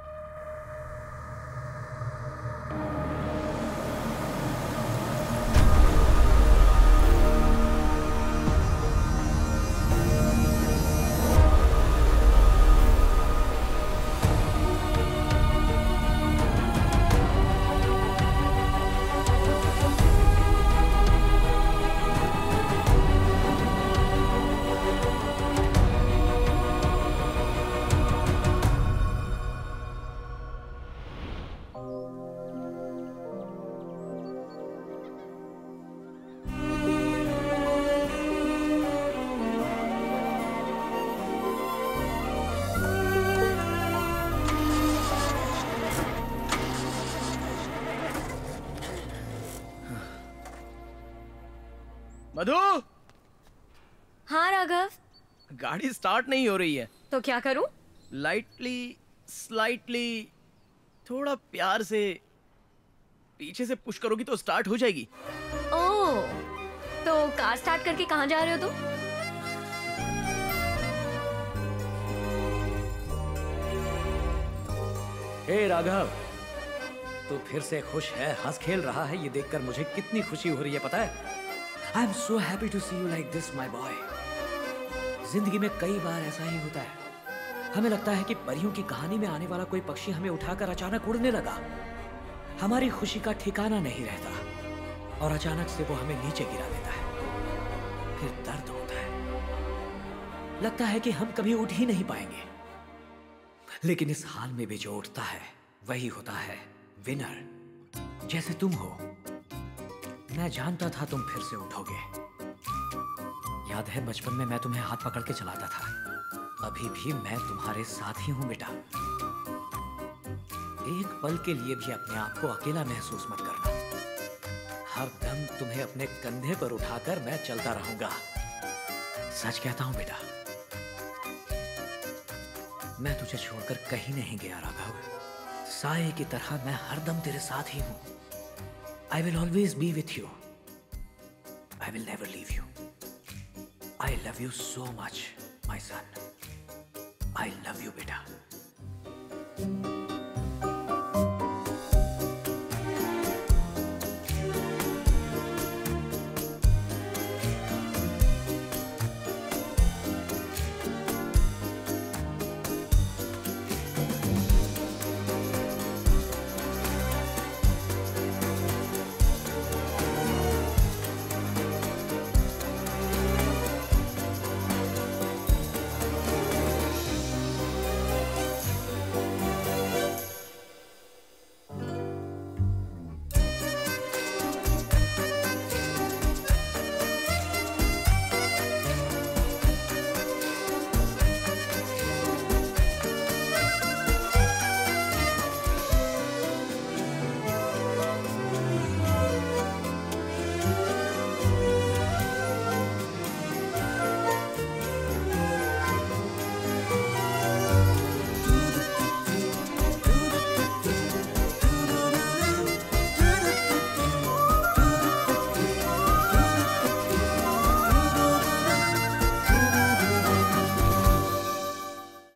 M: मधु!
N: हाँ राघव।
M: गाड़ी स्टार्ट नहीं हो रही है।
N: तो क्या करूं?
M: लाइटली स्लाइटली थोड़ा प्यार से पीछे से पुश करोगी तो स्टार्ट हो जाएगी।
N: ओह, तो कार स्टार्ट करके कहाँ जा रहे हो तुम?
J: हे राघव, तू फिर से खुश है, हंस खेल रहा है। ये देखकर मुझे कितनी खुशी हो रही है पता है। I am so happy to see you like this my boy. जिंदगी में कई बार ऐसा ही होता है। हमें लगता है कि परियों की कहानी में आने वाला कोई पक्षी हमें उठाकर अचानक उड़ने लगा। हमारी खुशी का ठिकाना नहीं रहता और अचानक से वो हमें नीचे गिरा देता है। फिर दर्द होता है, लगता है कि हम कभी उठ ही नहीं पाएंगे। लेकिन इस हाल में भी जो उठता है वही होता है विनर। जैसे तुम हो। मैं जानता था तुम फिर से उठोगे। याद है बचपन में मैं तुम्हें हाथ पकड़ के चलाता था। अभी भी मैं तुम्हारे साथ ही हूं बेटा। एक पल के लिए भी अपने आप को अकेला महसूस मत करना। हर दम तुम्हें अपने कंधे पर उठाकर मैं चलता रहूंगा। सच कहता हूं बेटा, मैं तुझे छोड़कर कहीं नहीं गया राघव। साए की तरह मैं हरदम तेरे साथ ही हूं। I will always be with you. I will never leave you. I love you so much, my son. I love you, beta.